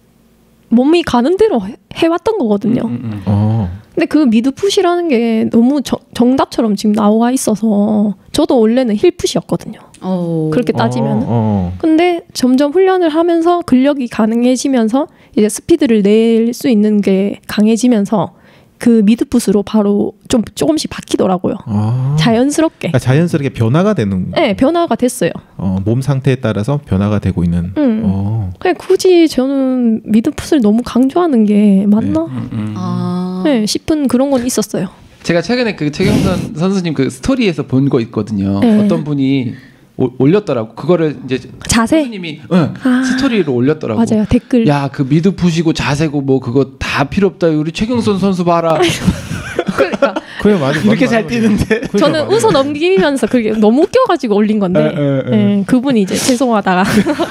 몸이 가는 대로 해, 해왔던 거거든요. 음, 음, 음. 어. 근데 그 미드풋이라는 게 너무 저, 정답처럼 지금 나와 있어서 저도 원래는 힐풋이었거든요. 어, 그렇게 따지면. 어, 어. 근데 점점 훈련을 하면서 근력이 가능해지면서 이제 스피드를 낼 수 있는 게 강해지면서 그 미드풋으로 바로 좀 조금씩 바뀌더라고요. 아. 자연스럽게. 그러니까 자연스럽게 변화가 되는 네, 변화가 됐어요. 어, 몸 상태에 따라서 변화가 되고 있는. 음. 어. 그냥 굳이 저는 미드풋을 너무 강조하는 게 맞나? 음, 음. 아, 네, 싶은 그런 건 있었어요. 제가 최근에 그 최경선 선수님 그 스토리에서 본 거 있거든요. 네. 어떤 분이 오- 올렸더라고. 그거를 이제 자세? 선수님이 응, 아. 스토리로 올렸더라고. 맞아요. 댓글. 야, 그 미드 푸시고 자세고 뭐 그거 다 필요 없다. 우리 최경선 선수 봐라. 그러니까 그래 맞아. 이렇게 맞아, 잘 맞아. 뛰는데. 그러니까 저는 맞아. 웃어 넘기면서 그게 너무 웃겨가지고 올린 건데 에, 에, 에. 네, 그분이 이제 죄송하다가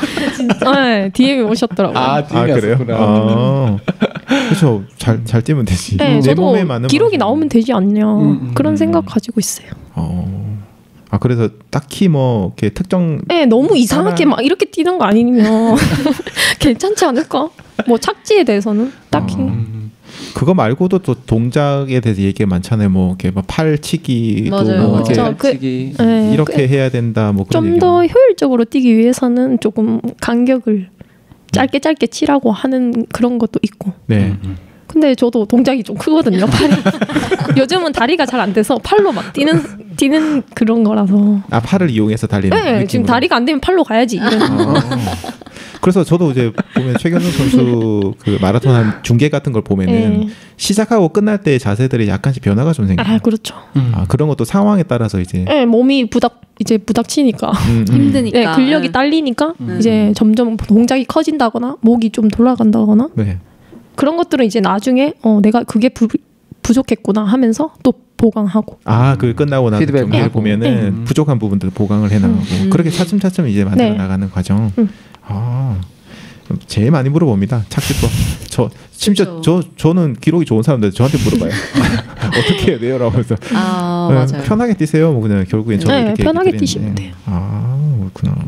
네, 디엠이 오셨더라고요. 아, 아 팀이 그래요? 왔었구나. 아. 그렇죠. 잘 잘 뛰면 되지. 네, 내 저도 몸에 맞는 기록이 방식. 나오면 되지 않냐 음, 음, 그런 음. 생각 가지고 있어요. 어. 아 그래서 딱히 뭐 이렇게 특정 네, 너무 이상하게 하나- 막 이렇게 뛰는 거 아니면 괜찮지 않을까? 뭐 착지에 대해서는 딱히 어. 음. 그거 말고도 또 동작에 대해서 얘기가 많잖아요. 뭐 이렇게 뭐 팔치기도 맞아요, 뭐 맞아요. 이렇게 맞아. 그- 기 네, 이렇게 해야 된다. 뭐 그런 좀 더 효율적으로 뛰기 위해서는 조금 간격을 짧게 짧게 치라고 하는 그런 것도 있고. 네. 음, 근데 저도 동작이 좀 크거든요. 팔이. 요즘은 다리가 잘 안 돼서 팔로 막 뛰는 뛰는 그런 거라서. 아 팔을 이용해서 달리는. 네, 느낌으로. 지금 다리가 안 되면 팔로 가야지. 이런. 어. 그래서 저도 이제 보면 최경선 선수 그 마라톤 한 중계 같은 걸 보면은 네. 시작하고 끝날 때 자세들이 약간씩 변화가 좀 생겨요. 아 그렇죠. 음. 아 그런 것도 상황에 따라서 이제 네, 몸이 부닥 이제 부닥치니까. 음, 음. 힘드니까. 네, 근력이 딸리니까 음. 이제 점점 동작이 커진다거나 목이 좀 돌아간다거나 네. 그런 것들은 이제 나중에 어 내가 그게 부, 부족했구나 하면서 또 보강하고. 아 그 끝나고 나서 피드백 경기를 하고. 보면은 음. 부족한 부분들 보강을 해나가고 음. 그렇게 차츰차츰 이제 만들어 네. 나가는 과정. 음. 아 제일 많이 물어봅니다. 착지법. 저 심지어 그렇죠. 저 저는 기록이 좋은 사람들 저한테 물어봐요. 어떻게 해야 돼요라고 해서 아 네, 맞아요. 편하게 뛰세요. 뭐 그냥 결국엔 저는 네, 이렇게 편하게 얘기 뛰시면 드리는데. 돼요. 아 그렇구나.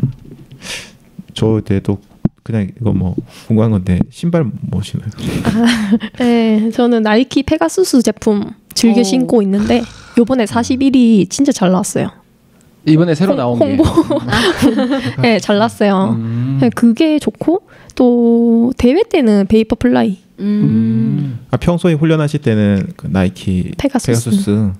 저 때도 그냥 이거 뭐 궁금한 건데 신발 뭐 신어요? 네, 저는 나이키 페가수스 제품 즐겨 오. 신고 있는데 요번에 사십일 이 진짜 잘 나왔어요. 이번에 새로 홍- 나온 홍보. 게. 네, 잘 나왔어요. 음. 네, 그게 좋고 또 대회 때는 베이퍼 플라이 음. 음. 아 평소에 훈련하실 때는 그 나이키 페가수스. 페가수스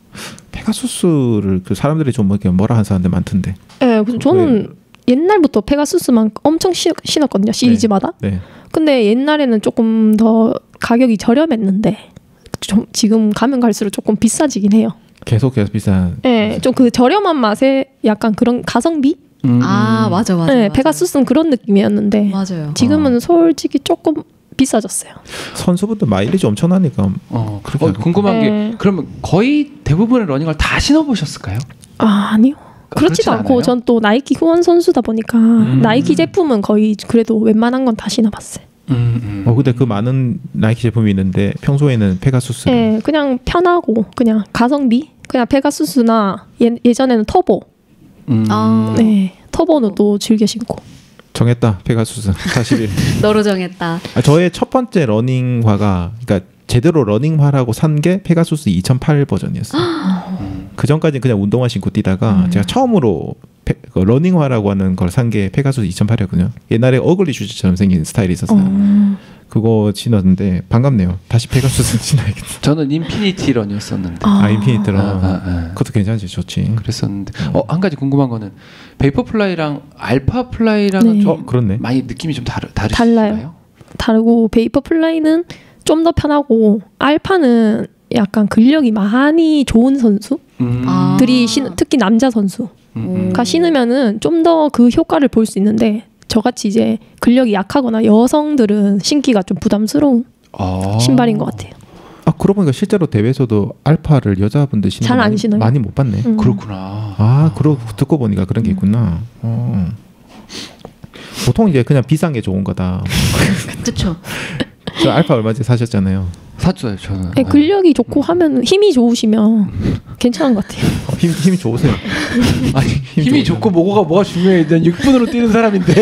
페가수스를 그 사람들이 좀 뭐 이렇게 뭐라 하는 사람들 많던데. 네, 그래서 저는 옛날부터 페가수스만 엄청 시, 신었거든요. 시리즈마다. 네. 근데 옛날에는 조금 더 가격이 저렴했는데 좀 지금 가면 갈수록 조금 비싸지긴 해요. 계속 계속 비싼. 네, 좀 그 저렴한 맛에 약간 그런 가성비? 음. 아 맞아 맞아. 네, 맞아. 페가수스는 그런 느낌이었는데 맞아요. 지금은 솔직히 조금 비싸졌어요. 선수분들 마일리지 엄청나니까. 어, 그렇게 어, 하겠다. 궁금한 네. 게 그러면 거의 대부분의 러닝화를 다 신어보셨을까요? 아, 아니요. 그렇진 그렇지도 않고 않아요? 전 또 나이키 후원 선수다 보니까 음. 나이키 제품은 거의 그래도 웬만한 건 다 신어봤어요. 음, 음. 어 근데 그 많은 나이키 제품이 있는데 평소에는 페가수스. 네, 그냥 편하고 그냥 가성비 그냥 페가수스나 예, 예전에는 터보 음. 아. 네 터보는 또 즐겨 신고 정했다 페가수스 사십일. 너로 정했다. 아, 저의 첫 번째 러닝화가 그러니까 제대로 러닝화라고 산 게 페가수스 이천팔 버전이었어요. 그 전까지는 그냥 운동화 신고 뛰다가 음. 제가 처음으로 페, 그 러닝화라고 하는 걸 산 게 페가수스 이천팔이었거든요. 옛날에 어글리 슈즈처럼 생긴 스타일이 있었어요. 어, 그거 신었는데 반갑네요. 다시 페가수스 신어야겠다. 저는 인피니티 런이었었는데. 아, 인피니트로. 아, 아, 아. 그것도 괜찮지, 좋지. 그랬었는데 어, 한 가지 궁금한 거는 베이퍼 플라이랑 알파 플라이랑은 네. 좀 어, 그렇네. 많이 느낌이 좀 다르 다르신가요? 달라요. 다르고 베이퍼 플라이는 좀 더 편하고 알파는 약간 근력이 많이 좋은 선수들이 음. 아. 신 특히 남자 선수가 음, 음. 신으면은 좀 더 그 효과를 볼 수 있는데 저같이 이제 근력이 약하거나 여성들은 신기가 좀 부담스러운 아. 신발인 것 같아요. 아, 그러고 보니까 실제로 대회에서도 알파를 여자분들 신는 잘 거 안 많이, 신어요. 많이 못 봤네. 음. 그렇구나. 아, 그러 듣고 보니까 그런 게 있구나. 어. 보통 이제 그냥 비싼 게 좋은 거다. 그렇죠. 저 알파 얼마 전에 사셨잖아요. 샀어요 저는. 네, 근력이 좋고 하면 힘이 좋으시면 괜찮은 것 같아요. 어, 힘 힘이 좋으세요. 아니, 힘이 좋은 좋고 뭐가 뭐가 중요해? 난 육 분으로 뛰는 사람인데.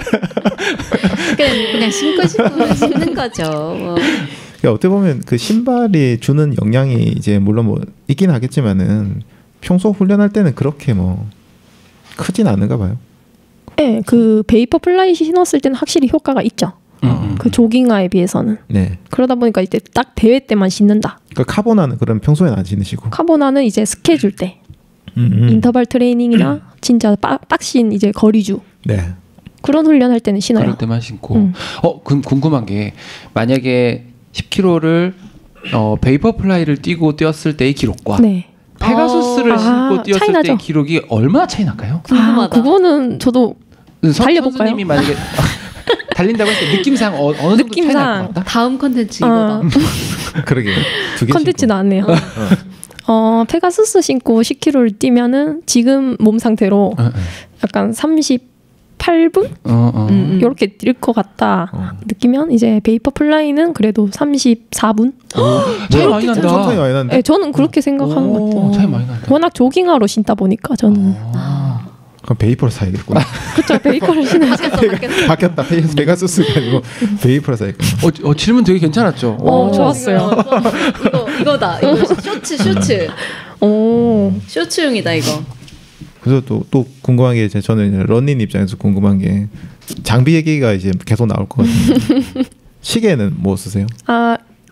그냥 그냥 신고 싶으면 신는 거죠. 뭐. 그러니까 어떻게 보면 그 신발이 주는 영향이 이제 물론 뭐 있긴 하겠지만은 평소 훈련할 때는 그렇게 뭐 크진 않은가 봐요. 네, 그 베이퍼 플라이 신었을 때는 확실히 효과가 있죠. 음, 그 조깅화에 비해서는. 네. 그러다 보니까 이제 딱 대회 때만 신는다. 그러니까 카보나는 그럼 평소에는 안 신으시고. 카보나는 이제 스케줄 때 음, 음. 인터벌 트레이닝이나 진짜 빡, 빡신 이제 거리주 네. 그런 훈련할 때는 신어요. 그럴 때만 신고. 음. 어, 그럼 궁금한 게 만약에 십 킬로미터를 어, 베이퍼 플라이를 뛰고 뛰었을 때의 기록과 네. 페가수스를 아, 신고 뛰었을 차이 때의 나죠. 기록이 얼마나 차이 날까요? 궁금하다. 아, 그거는 저도 선- 달려볼까요? 선수님이 만약에 달린다고 했을 때 느낌상 어, 어느 정도 차이 느낌상 날것 같다? 다음 컨텐츠 아, 이거다. 그러게. 두 개. 컨텐츠 신고. 나왔네요. 어, 페가수스 신고 십 킬로미터를 뛰면은 지금 몸 상태로 어, 약간 삼십팔 분 어, 어. 음, 음. 이렇게 뛸 것 같다 어. 느끼면 이제 베이퍼 플라이는 그래도 삼십사 분. 차이 많이 난다. 엄청 차이 많이 난데. 네, 저는 그렇게 생각하는 것 오, 같아요. 차이 많이 난다. 워낙 조깅화로 신다 보니까 저는 아. 그럼 베이퍼로 사야겠구나. 그쵸 베이커를 신어요. 바뀌었어 바뀌었어. 바뀌었다. 페- 페가수스가 아니고 베이퍼로 사야겠구나. 어, 어, 질문 되게 괜찮았죠? 어, 오. 좋았어요. 이거 이거다. 이거 쇼츠 쇼츠 오, 쇼츠용이다 이거. 그래서 또, 또 궁금한 게 이제 저는 이제 런닝 입장에서 궁금한 게 장비 얘기가 이제 계속 나올 것 같아요. 시계는 뭐 쓰세요? 아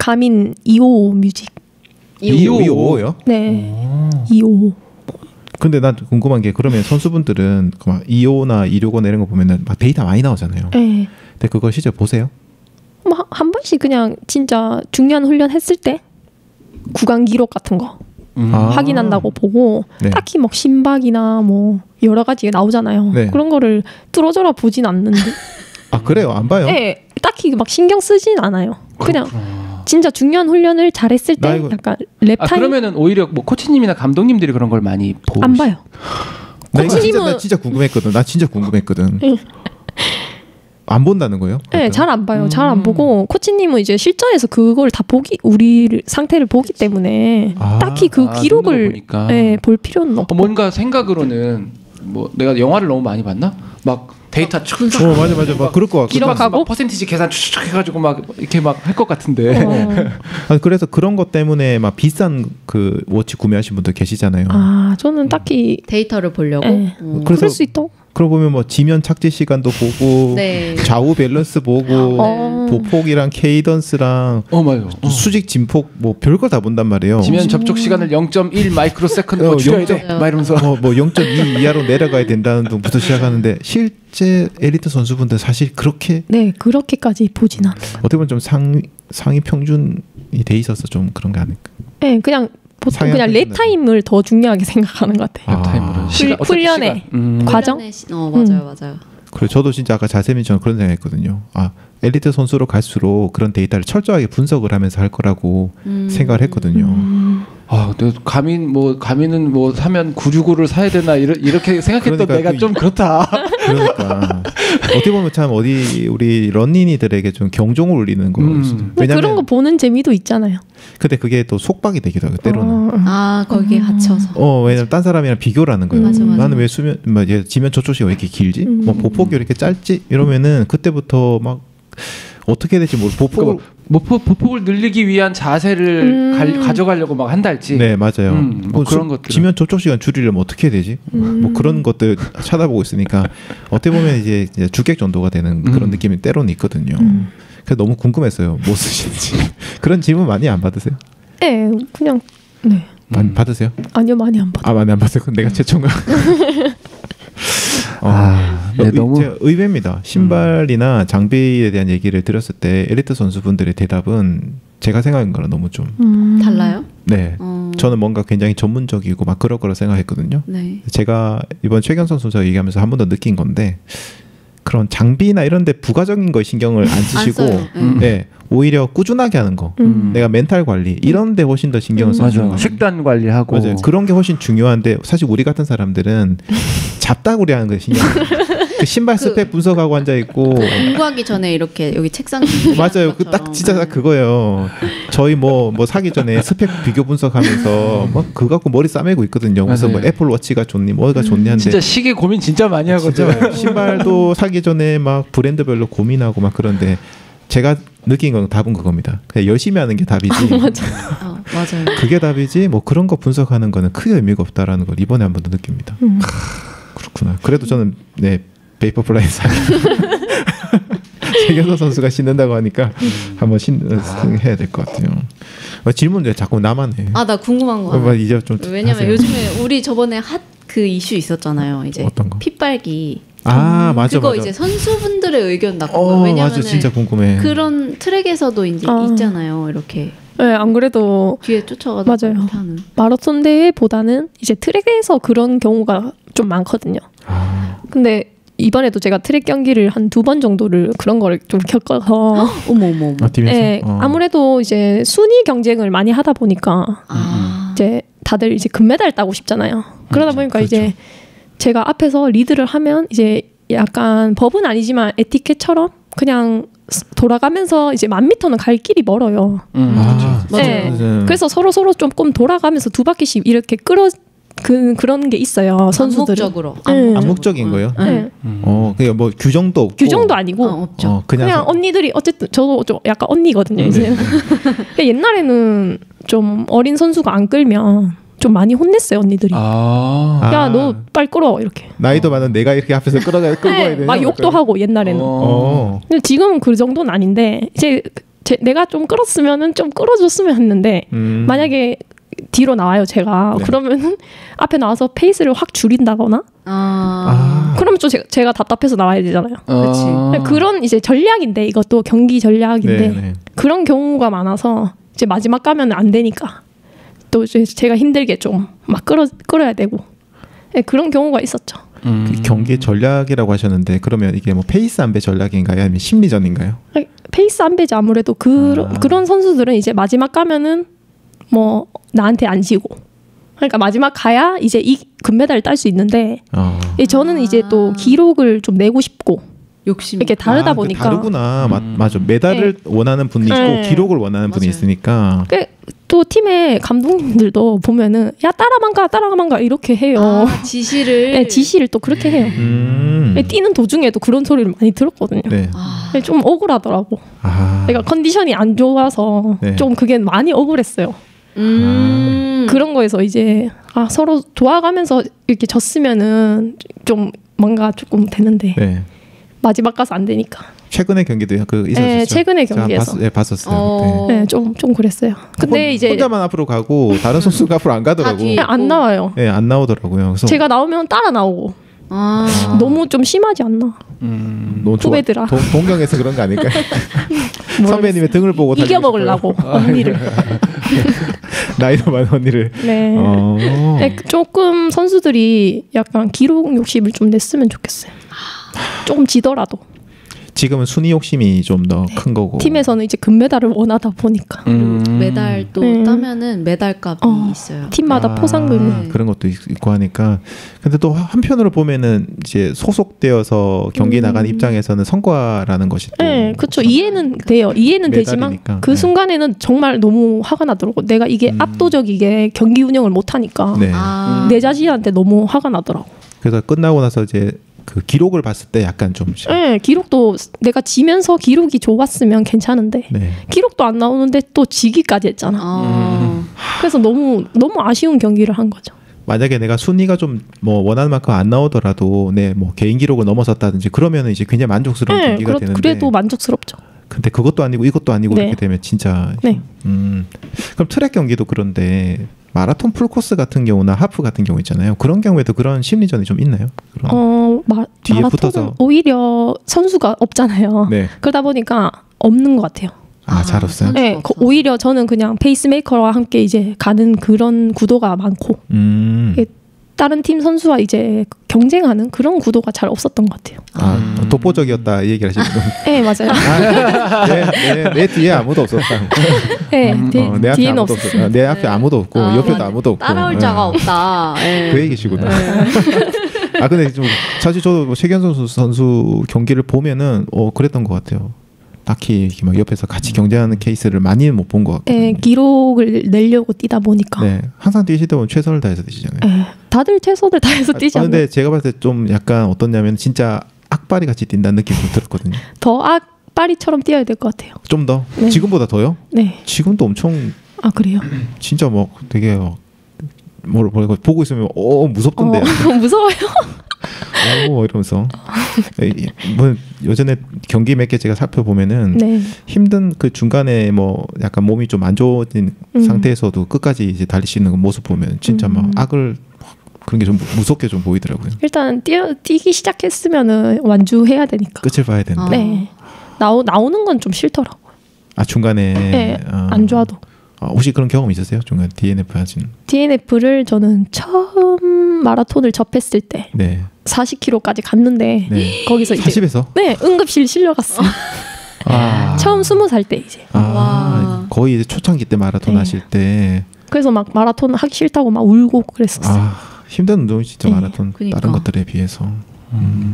가민 이오오 뮤직. 이오오요? 네. 오. 이오오. 근데 난 궁금한 게 그러면 선수분들은 막 이오나 이육오 이런 거 보면은 막 데이터 많이 나오잖아요. 네. 근데 그거 실제 보세요? 뭐 한 번씩 그냥 진짜 중요한 훈련 했을 때 구강 기록 같은 거 음. 아. 확인한다고 보고 네. 딱히 뭐 심박이나 뭐 여러 가지 나오잖아요. 네. 그런 거를 뚫어져라 보진 않는데. 아 그래요? 안 봐요? 네, 딱히 막 신경 쓰진 않아요. 그냥 그렇구나. 진짜 중요한 훈련을 잘했을 나 때 이거- 약간 랩 아 타임 그러면은 오히려 뭐 코치님이나 감독님들이 그런 걸 많이 보고 안 봐요. 나 이거 진짜, 코치님은- 나 진짜 궁금했거든. 나 진짜 궁금했거든. 응. 안 본다는 거예요? 네, 잘 안 봐요. 잘 음. 안 보고 코치님은 이제 실전에서 그걸 다 보기 우리 상태를 보기 때문에 아. 딱히 그 아, 눈으로 기록을 보니까. 네, 볼 필요는 어, 없고. 뭔가 생각으로는 뭐 내가 영화를 너무 많이 봤나? 막 데이터 쭉 어 맞아 맞아 막 그럴 것 같고. 기록하고? 막 퍼센티지 계산 쭉 해가지고 막 이렇게 막 할 것 같은데. 어. 아, 그래서 그런 것 때문에 막 비싼 그 워치 구매하신 분들 계시잖아요. 아, 저는 딱히 데이터를 보려고. 네. 음. 그래서- 그럴 수 있다. 그러고 보면 뭐 지면 착지 시간도 보고 네. 좌우 밸런스 보고 어. 보폭이랑 케이던스랑 어 맞아요. 어. 수직 진폭 뭐 별걸 다 본단 말이에요. 지면 접촉 시간을 영 점 일 마이크로 세컨드 어, 줄여야 영 점- 돼. 막 이러면서. 뭐, 뭐 영 점 이 이하로 내려가야 된다는 부터 시작하는데 실제 엘리트 선수분들 사실 그렇게 네, 그렇게까지 보진 않아요. 어떻게 보면 좀 상, 상위 평준이 돼 있어서 좀 그런 게 아닐까. 네, 그냥 보통 상향 그냥 랩 평준은- 타임을 더 중요하게 생각하는 것 같아요. 아. 타임으로 훈- 훈련에. 음. 과정? 훈련의 시- 어 맞아요 맞아요. 그리고 저도 진짜 아까 자세민처럼 그런 생각했거든요. 아 엘리트 선수로 갈수록 그런 데이터를 철저하게 분석을 하면서 할 거라고 음. 생각을 했거든요. 음, 아, 내 가민 뭐 가민은 뭐 사면 구백육십구를 사야 되나 이러, 이렇게 생각했던 그러니까 내가 그 좀 그렇다. 그러니까 어떻게 보면 참 어디 우리 런닝이들에게 좀 경종을 울리는 거예요. 음. 근데 그런 거 보는 재미도 있잖아요. 근데 그게 또 속박이 되기도 하고 때로는. 어, 아 거기에 음. 갇혀서. 어 왜냐면 딴 사람이랑 비교를 하는 거예요. 맞아, 맞아. 나는 왜 수면 뭐 얘 지면 저쪽이 왜 이렇게 길지? 음. 뭐 보폭이 왜 이렇게 짧지? 이러면은 그때부터 막 어떻게 해야 될지 모르. 보폭을 그거 보폭, 보폭을 늘리기 위한 자세를 음. 갈- 가져가려고 막 한달지. 네 맞아요. 음, 뭐 수- 그런 것들. 지면 저쪽 시간 줄이려면 어떻게 해야 되지? 음. 뭐 그런 것들 찾아보고 있으니까 어떻게 보면 이제, 이제 주객 전도가 되는 그런 음. 느낌이 때로는 있거든요. 음. 그래서 너무 궁금했어요. 뭐 쓰시는지. 그런 질문 많이 안 받으세요? 네, 그냥 네. 많이 음. 받으세요? 아니요, 많이 안 받아. 아 많이 안 받으세요. 그럼 내가 최초인가? 아, 네, 의, 너무 제가 의외입니다. 신발이나 장비에 대한 얘기를 드렸을 때 엘리트 선수분들의 대답은 제가 생각한 거랑 너무 좀 음. 달라요? 네. 어. 저는 뭔가 굉장히 전문적이고 막 그럴 거라 생각했거든요. 네. 제가 이번 최경선 선수와 얘기하면서 한 번 더 느낀 건데 그런 장비나 이런 데 부가적인 거에 신경을 안 안 쓰시고 써요. 네. 음. 네, 오히려 꾸준하게 하는 거. 음. 내가 멘탈 관리 이런 데 훨씬 더 신경을 음. 써주는 맞아. 거. 식단 관리하고. 맞아요. 그런 게 훨씬 중요한데 사실 우리 같은 사람들은 잡다구리 하는 거에 신경. 그 신발 그- 스펙 분석하고 앉아 있고 공부하기 전에 이렇게 여기 책상 맞아요. 그 딱 진짜 딱 그거예요. 저희 뭐 뭐 사기 전에 스펙 비교 분석하면서 뭐 그거 갖고 머리 싸매고 있거든요. 그래서 뭐 맞아요. 애플 워치가 좋니 뭐가 좋니 한데 진짜 시계 고민 진짜 많이 하거든. 진짜 신발도 사기 전에 막 브랜드별로 고민하고 막 그런데 제가 느낀 건 답은 그겁니다. 그냥 열심히 하는 게 답이지. 어, 맞아요. 그게 답이지 뭐 그런 거 분석하는 거는 크게 의미가 없다라는 걸 이번에 한 번 더 느낍니다. 음. 그렇구나. 그래도 저는 네 베이퍼 플라이 사 최경선 선수가 신는다고 하니까 한번 신해야 될 것 같아요. 어, 질문 왜 자꾸 나만 해? 아 나 궁금한 거 어, 뭐 하나. 이제 좀 왜냐면 하세요. 요즘에 우리 저번에 핫 그 이슈 있었잖아요. 이제 어떤 거? 핏발기. 아 맞아 그거 맞아. 이제 선수분들의 의견 낳고 어 왜냐면 맞아 진짜 궁금해. 그런 트랙에서도 이제 아. 있잖아요. 이렇게 네, 안 그래도 뒤에 쫓아가서 맞아요. 이렇게 하는. 마라톤 대회보다는 이제 트랙에서 그런 경우가 좀 많거든요. 아, 근데 이번에도 제가 트랙 경기를 한 두 번 정도를 그런 거를 좀 겪어서 어머 어머 어머. 아 팀에서 네, 어. 아무래도 이제 순위 경쟁을 많이 하다 보니까 아. 이제 다들 이제 금메달 따고 싶잖아요. 그러다 보니까 그렇죠. 이제 제가 앞에서 리드를 하면 이제 약간 법은 아니지만 에티켓처럼 그냥 스- 돌아가면서 이제 만 미터는 갈 길이 멀어요. 음, 아, 그렇지. 네. 맞아. 그래서 서로 서로 조금 돌아가면서 두 바퀴씩 이렇게 끌어 그 그런 게 있어요. 선수들은. 암묵적으로. 네. 암묵적인 거예요? 응. 네. 음. 어, 그냥 뭐 규정도 없고 규정도 아니고 어, 없죠. 어, 그냥, 그냥 서- 언니들이 어쨌든 저도 좀 약간 언니거든요. 네. 이제 그러니까 옛날에는 좀 어린 선수가 안 끌면 좀 많이 혼냈어요 언니들이. 아. 아. 야 너 빨리 끌어 이렇게. 나이도 많은 내가 이렇게 앞에서 끌어가 끌고 가야 네, 되냐? 막 욕도 하고 옛날에는. 어. 근데 지금은 그 정도는 아닌데 이제 제, 내가 좀 끌었으면은 좀 끌어줬으면 했는데 음. 만약에 뒤로 나와요 제가 네. 그러면은 앞에 나와서 페이스를 확 줄인다거나 아. 아. 그러면 좀 제, 제가 답답해서 나와야 되잖아요. 그치. 아. 그런 이제 전략인데 이것도 경기 전략인데 네, 네. 그런 경우가 많아서 이제 마지막 가면 안 되니까 또 이제 제가 힘들게 좀 막 끌어 끌어야 되고 네, 그런 경우가 있었죠. 음. 그 경기 전략이라고 하셨는데 그러면 이게 뭐 페이스 안배 전략인가요? 아니면 심리전인가요? 페이스 안 배지 아무래도 그 아. 그런 선수들은 이제 마지막 가면은 뭐 나한테 안 지고 그러니까 마지막 가야 이제 이 금메달을 딸 수 있는데 어. 예, 저는 아. 이제 또 기록을 좀 내고 싶고 욕심. 이렇게 다르다 아, 그 보니까 다르구나. 음. 맞, 맞아. 메달을 원하는 분이 있고 네. 기록을 원하는 분이 맞아요. 있으니까. 그 또 팀의 감독님들도 보면은 야 따라만 가 따라만 가 이렇게 해요. 아, 지시를. 네, 지시를 또 그렇게 해요. 음. 네, 뛰는 도중에도 그런 소리를 많이 들었거든요. 네. 아. 네, 좀 억울하더라고. 아. 그러니까 컨디션이 안 좋아서 네. 좀 그게 많이 억울했어요. 음. 그런 거에서 이제 아 서로 도와가면서 이렇게 졌으면은 좀 뭔가 조금 되는데 네. 마지막 가서 안 되니까. 최근의 경기도 그 있었죠. 네, 최근의 제가 경기에서. 봤, 네, 봤었어요. 어. 네, 좀 좀 그랬어요. 근데 혼, 이제 혼자만 앞으로 가고 다른 선수가 앞으로 안 가더라고. 뒤에. 네, 안 나와요. 네, 안 나오더라고요. 그래서 제가 나오면 따라 나오고 아. 너무 좀 심하지 않나? 음. 너무 좋아- 후배들아. 동, 동경에서 그런 거 아닐까요? 뭐 선배님의 등을 보고 달리고 이겨 먹으려고 언니를. 싶어요. 나이도 많은 언니를. 네. 어. 네, 조금 선수들이 약간 기록 욕심을 좀 냈으면 좋겠어요. 조금 지더라도 지금은 순위 욕심이 좀 더 큰 거고. 팀에서는 이제 금메달을 원하다 보니까 음. 메달 또 네. 따면은 메달값이 어. 있어요. 팀마다 아, 포상금이. 네. 그런 것도 있- 있고 하니까. 근데 또 한편으로 보면은 이제 소속되어서 경기 음. 나가는 입장에서는 성과라는 것이 또 네, 그렇죠. 이해는 돼요. 이해는 되지만 메달이니까. 그 네. 순간에는 정말 너무 화가 나더라고. 내가 이게 음. 압도적이게 경기 운영을 못 하니까 네. 아. 내 자신한테 너무 화가 나더라고. 그래서 끝나고 나서 이제 그 기록을 봤을 때 약간 좀 네, 기록도 내가 지면서 기록이 좋았으면 괜찮은데 네. 기록도 안 나오는데 또 지기까지 했잖아. 아. 그래서 너무 너무 아쉬운 경기를 한 거죠. 만약에 내가 순위가 좀 뭐 원하는 만큼 안 나오더라도 내 뭐 개인 기록을 넘어섰다든지 그러면은 이제 굉장히 만족스러운 네, 경기가 그렇, 되는데 그래도 만족스럽죠. 근데 그것도 아니고 이것도 아니고 네. 이렇게 되면 진짜 네. 음 그럼 트랙 경기도 그런데 마라톤 풀코스 같은 경우나 하프 같은 경우 있잖아요. 그런 경우에도 그런 심리전이 좀 있나요? 그런. 어, 마, 뒤에 마라톤은 붙어서. 오히려 선수가 없잖아요. 네. 그러다 보니까 없는 것 같아요. 아, 잘 없어요. 선수가 네, 그 없어서. 오히려 저는 그냥 페이스메이커와 함께 이제 가는 그런 구도가 많고 음. 예. 다른 팀 선수와 이제 경쟁하는 그런 구도가 잘 없었던 것 같아요. 아, 음. 독보적이었다 이 얘기를 하시는 네, 맞아요. 아, 내, 내, 내 뒤에 아무도 없었다. 네, 음, 뒤, 어, 내 앞에 뒤에는 아무도 없었어요. 없었다. 내 앞에 아무도 없고 아, 옆에도 맞아. 아무도 없고. 따라올 예. 자가 없다. 예. 그 얘기시구나. 네. 아 근데 좀 사실 저도 뭐 최기현 선수 선수 경기를 보면은 어 그랬던 것 같아요. 딱히 이렇게 막 옆에서 같이 경쟁하는 케이스를 많이는 못 본 것 같고. 네, 기록을 내려고 뛰다 보니까 네, 항상 뛰시다 보면 최선을 다해서 뛰시잖아요. 네, 다들 최선을 다해서 뛰지 아, 않나요? 근데 제가 봤을 때 좀 약간 어떠냐면 진짜 악바리 같이 뛴다는 느낌이 좀 들었거든요. 더 악바리처럼 뛰어야 될 것 같아요. 좀 더 네. 지금보다 더요? 네, 지금도 엄청 아 그래요? 진짜 뭐 되게 막 뭘 뭐, 보고 있으면 어 무섭던데. 어, 무서워요. 어 이러면서 이- 뭐 예전에 경기 몇 개 제가 살펴보면은 네, 힘든 그 중간에 뭐 약간 몸이 좀 안 좋아진 음. 상태에서도 끝까지 이제 달리시는 그 모습 보면 진짜 막 음. 악을 그런 게 좀 무섭게 좀 보이더라고요. 일단 뛰어 뛰기 시작했으면은 완주해야 되니까. 끝을 봐야 된다. 아. 네, 나오 나오는 건 좀 싫더라고. 아 중간에 네, 어. 안 좋아도. 아, 혹시 그런 경험 있으세요? 중간 디엔에프 하신? 디엔에프를 저는 처음 마라톤을 접했을 때 네. 사십 킬로미터까지 갔는데 네. 거기서 이제 사십에서? 네 응급실 실려갔어. 아. 처음 스무 살 때 이제. 아, 와. 거의 이제 초창기 때 마라톤 네. 하실 때. 그래서 막 마라톤 하기 싫다고 막 울고 그랬었어요. 아, 힘든 운동이 진짜 네. 마라톤 그러니까. 다른 것들에 비해서. 음.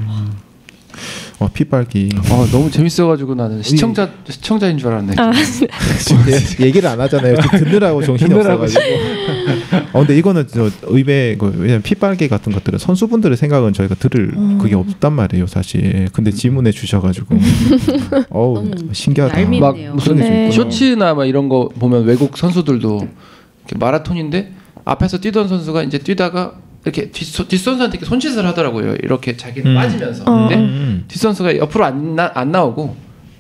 어, 핏발기. 어, 너무 재밌어가지고 나는 시청자 시청자인 줄 알았네. 아, 예, 얘기를 안 하잖아요. 지금 듣느라고 정신이 듣느라고 없어가지고. 어, 근데 이거는 저 의외 그 왜냐면 핏발기 같은 것들은 선수분들의 생각은 저희가 들을 음. 그게 없단 말이에요, 사실. 근데 질문해 주셔가지고, 어우 너무 신기하다. 얄밉- 막 재밌네요. 무슨 네. 쇼츠나 막 이런 거 보면 외국 선수들도 이렇게 마라톤인데 앞에서 뛰던 선수가 이제 뛰다가 이렇게 뒷, 뒷선수한테 이렇게 손짓을 하더라고요. 이렇게 자기는 음. 빠지면서. 어. 근데 음. 뒷선수가 옆으로 안, 나, 안 나오고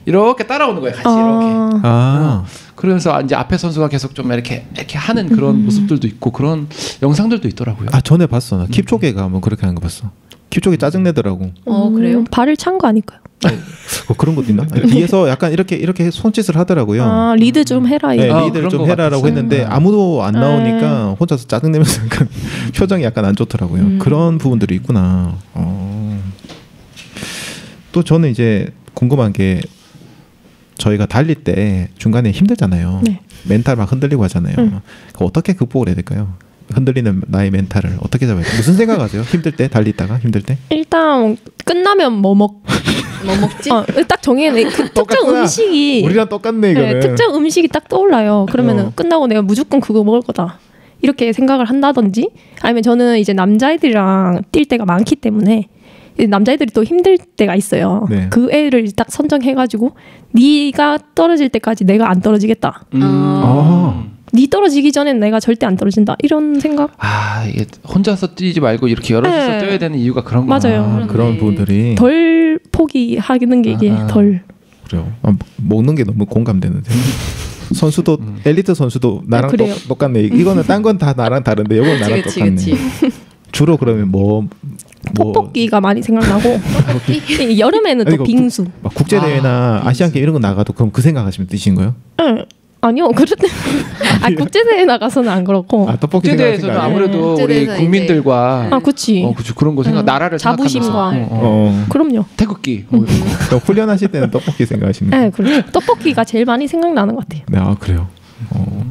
이렇게 따라오는 거예요. 같이 아. 이렇게. 아, 그러면서 이제 앞에 선수가 계속 좀 이렇게 이렇게 하는 그런 음. 모습들도 있고 그런 영상들도 있더라고요. 아 전에 봤어. 나 킵초게가 뭐 그렇게 하는 거 봤어. 킵초게 짜증 내더라고. 어, 그래요? 음, 발을 찬 거 아닐까요? 어, 그런 것도 있나? 아니, 뒤에서 약간 이렇게 이렇게 손짓을 하더라고요. 아 리드 좀 해라 네, 이거. 아, 리드를 그런 좀 것 해라라고 같았어요. 했는데 음. 아무도 안 나오니까 혼자서 짜증내면서 약간 표정이 약간 안 좋더라고요. 음. 그런 부분들이 있구나. 어. 또 저는 이제 궁금한 게 저희가 달릴 때 중간에 힘들잖아요. 네. 멘탈 막 흔들리고 하잖아요. 음. 그거 어떻게 극복을 해야 될까요? 흔들리는 나의 멘탈을 어떻게 잡아야 돼요? 무슨 생각하세요? 힘들 때 달리다가 힘들 때? 일단 끝나면 뭐 먹. 뭐 먹지? 어, 딱 정해내. 그 특정 똑같구나. 음식이 우리랑 똑같네 이거는. 네, 특정 음식이 딱 떠올라요. 그러면은 어. 끝나고 내가 무조건 그거 먹을 거다. 이렇게 생각을 한다든지 아니면 저는 이제 남자애들이랑 뛸 때가 많기 때문에 이제 남자애들이 또 힘들 때가 있어요. 네. 그 애를 딱 선정해가지고 네가 떨어질 때까지 내가 안 떨어지겠다. 음. 아. 네 떨어지기 전엔 내가 절대 안 떨어진다. 이런 생각? 아 이게 혼자서 뛰지 말고 이렇게 여럿이서 네. 뛰어야 되는 이유가 그런 거야. 맞아요. 아, 그런 그러네. 부분들이 덜 포기하는 게 이게 아. 덜. 그래요. 아, 먹는 게 너무 공감되는데. 선수도 음. 엘리트 선수도 나랑 아, 그래요? 똑, 똑같네. 이거는 딴 건 다 나랑 다른데 이건 나랑 그치, 똑같네. 그치. 주로 그러면 뭐, 뭐 떡볶이가 많이 생각나고 이 여름에는 아니, 또 이거 빙수. 막 국제 대회나 아, 아, 시안 게임 이런 거 나가도 그럼 그 생각하시면 뛰신 거예요? 응. 아니요. 그런데 아 국제대회 나가서는 안 그렇고. 아 떡볶이 국제대회에서는 생각하신 거 아니에요? 아무래도 우리 국제대회에서 국민들과 아 그치. 어 그죠 그런 거 생각 음. 나라를 자부심과. 생각하면서 어, 어. 어. 그럼요. 태극기 어, 이런 거. 그럼 훈련하실 때는 떡볶이 생각하시는 거예요? 네, 그렇죠. 떡볶이가 제일 많이 생각나는 것 같아요. 네, 아 그래요. 어,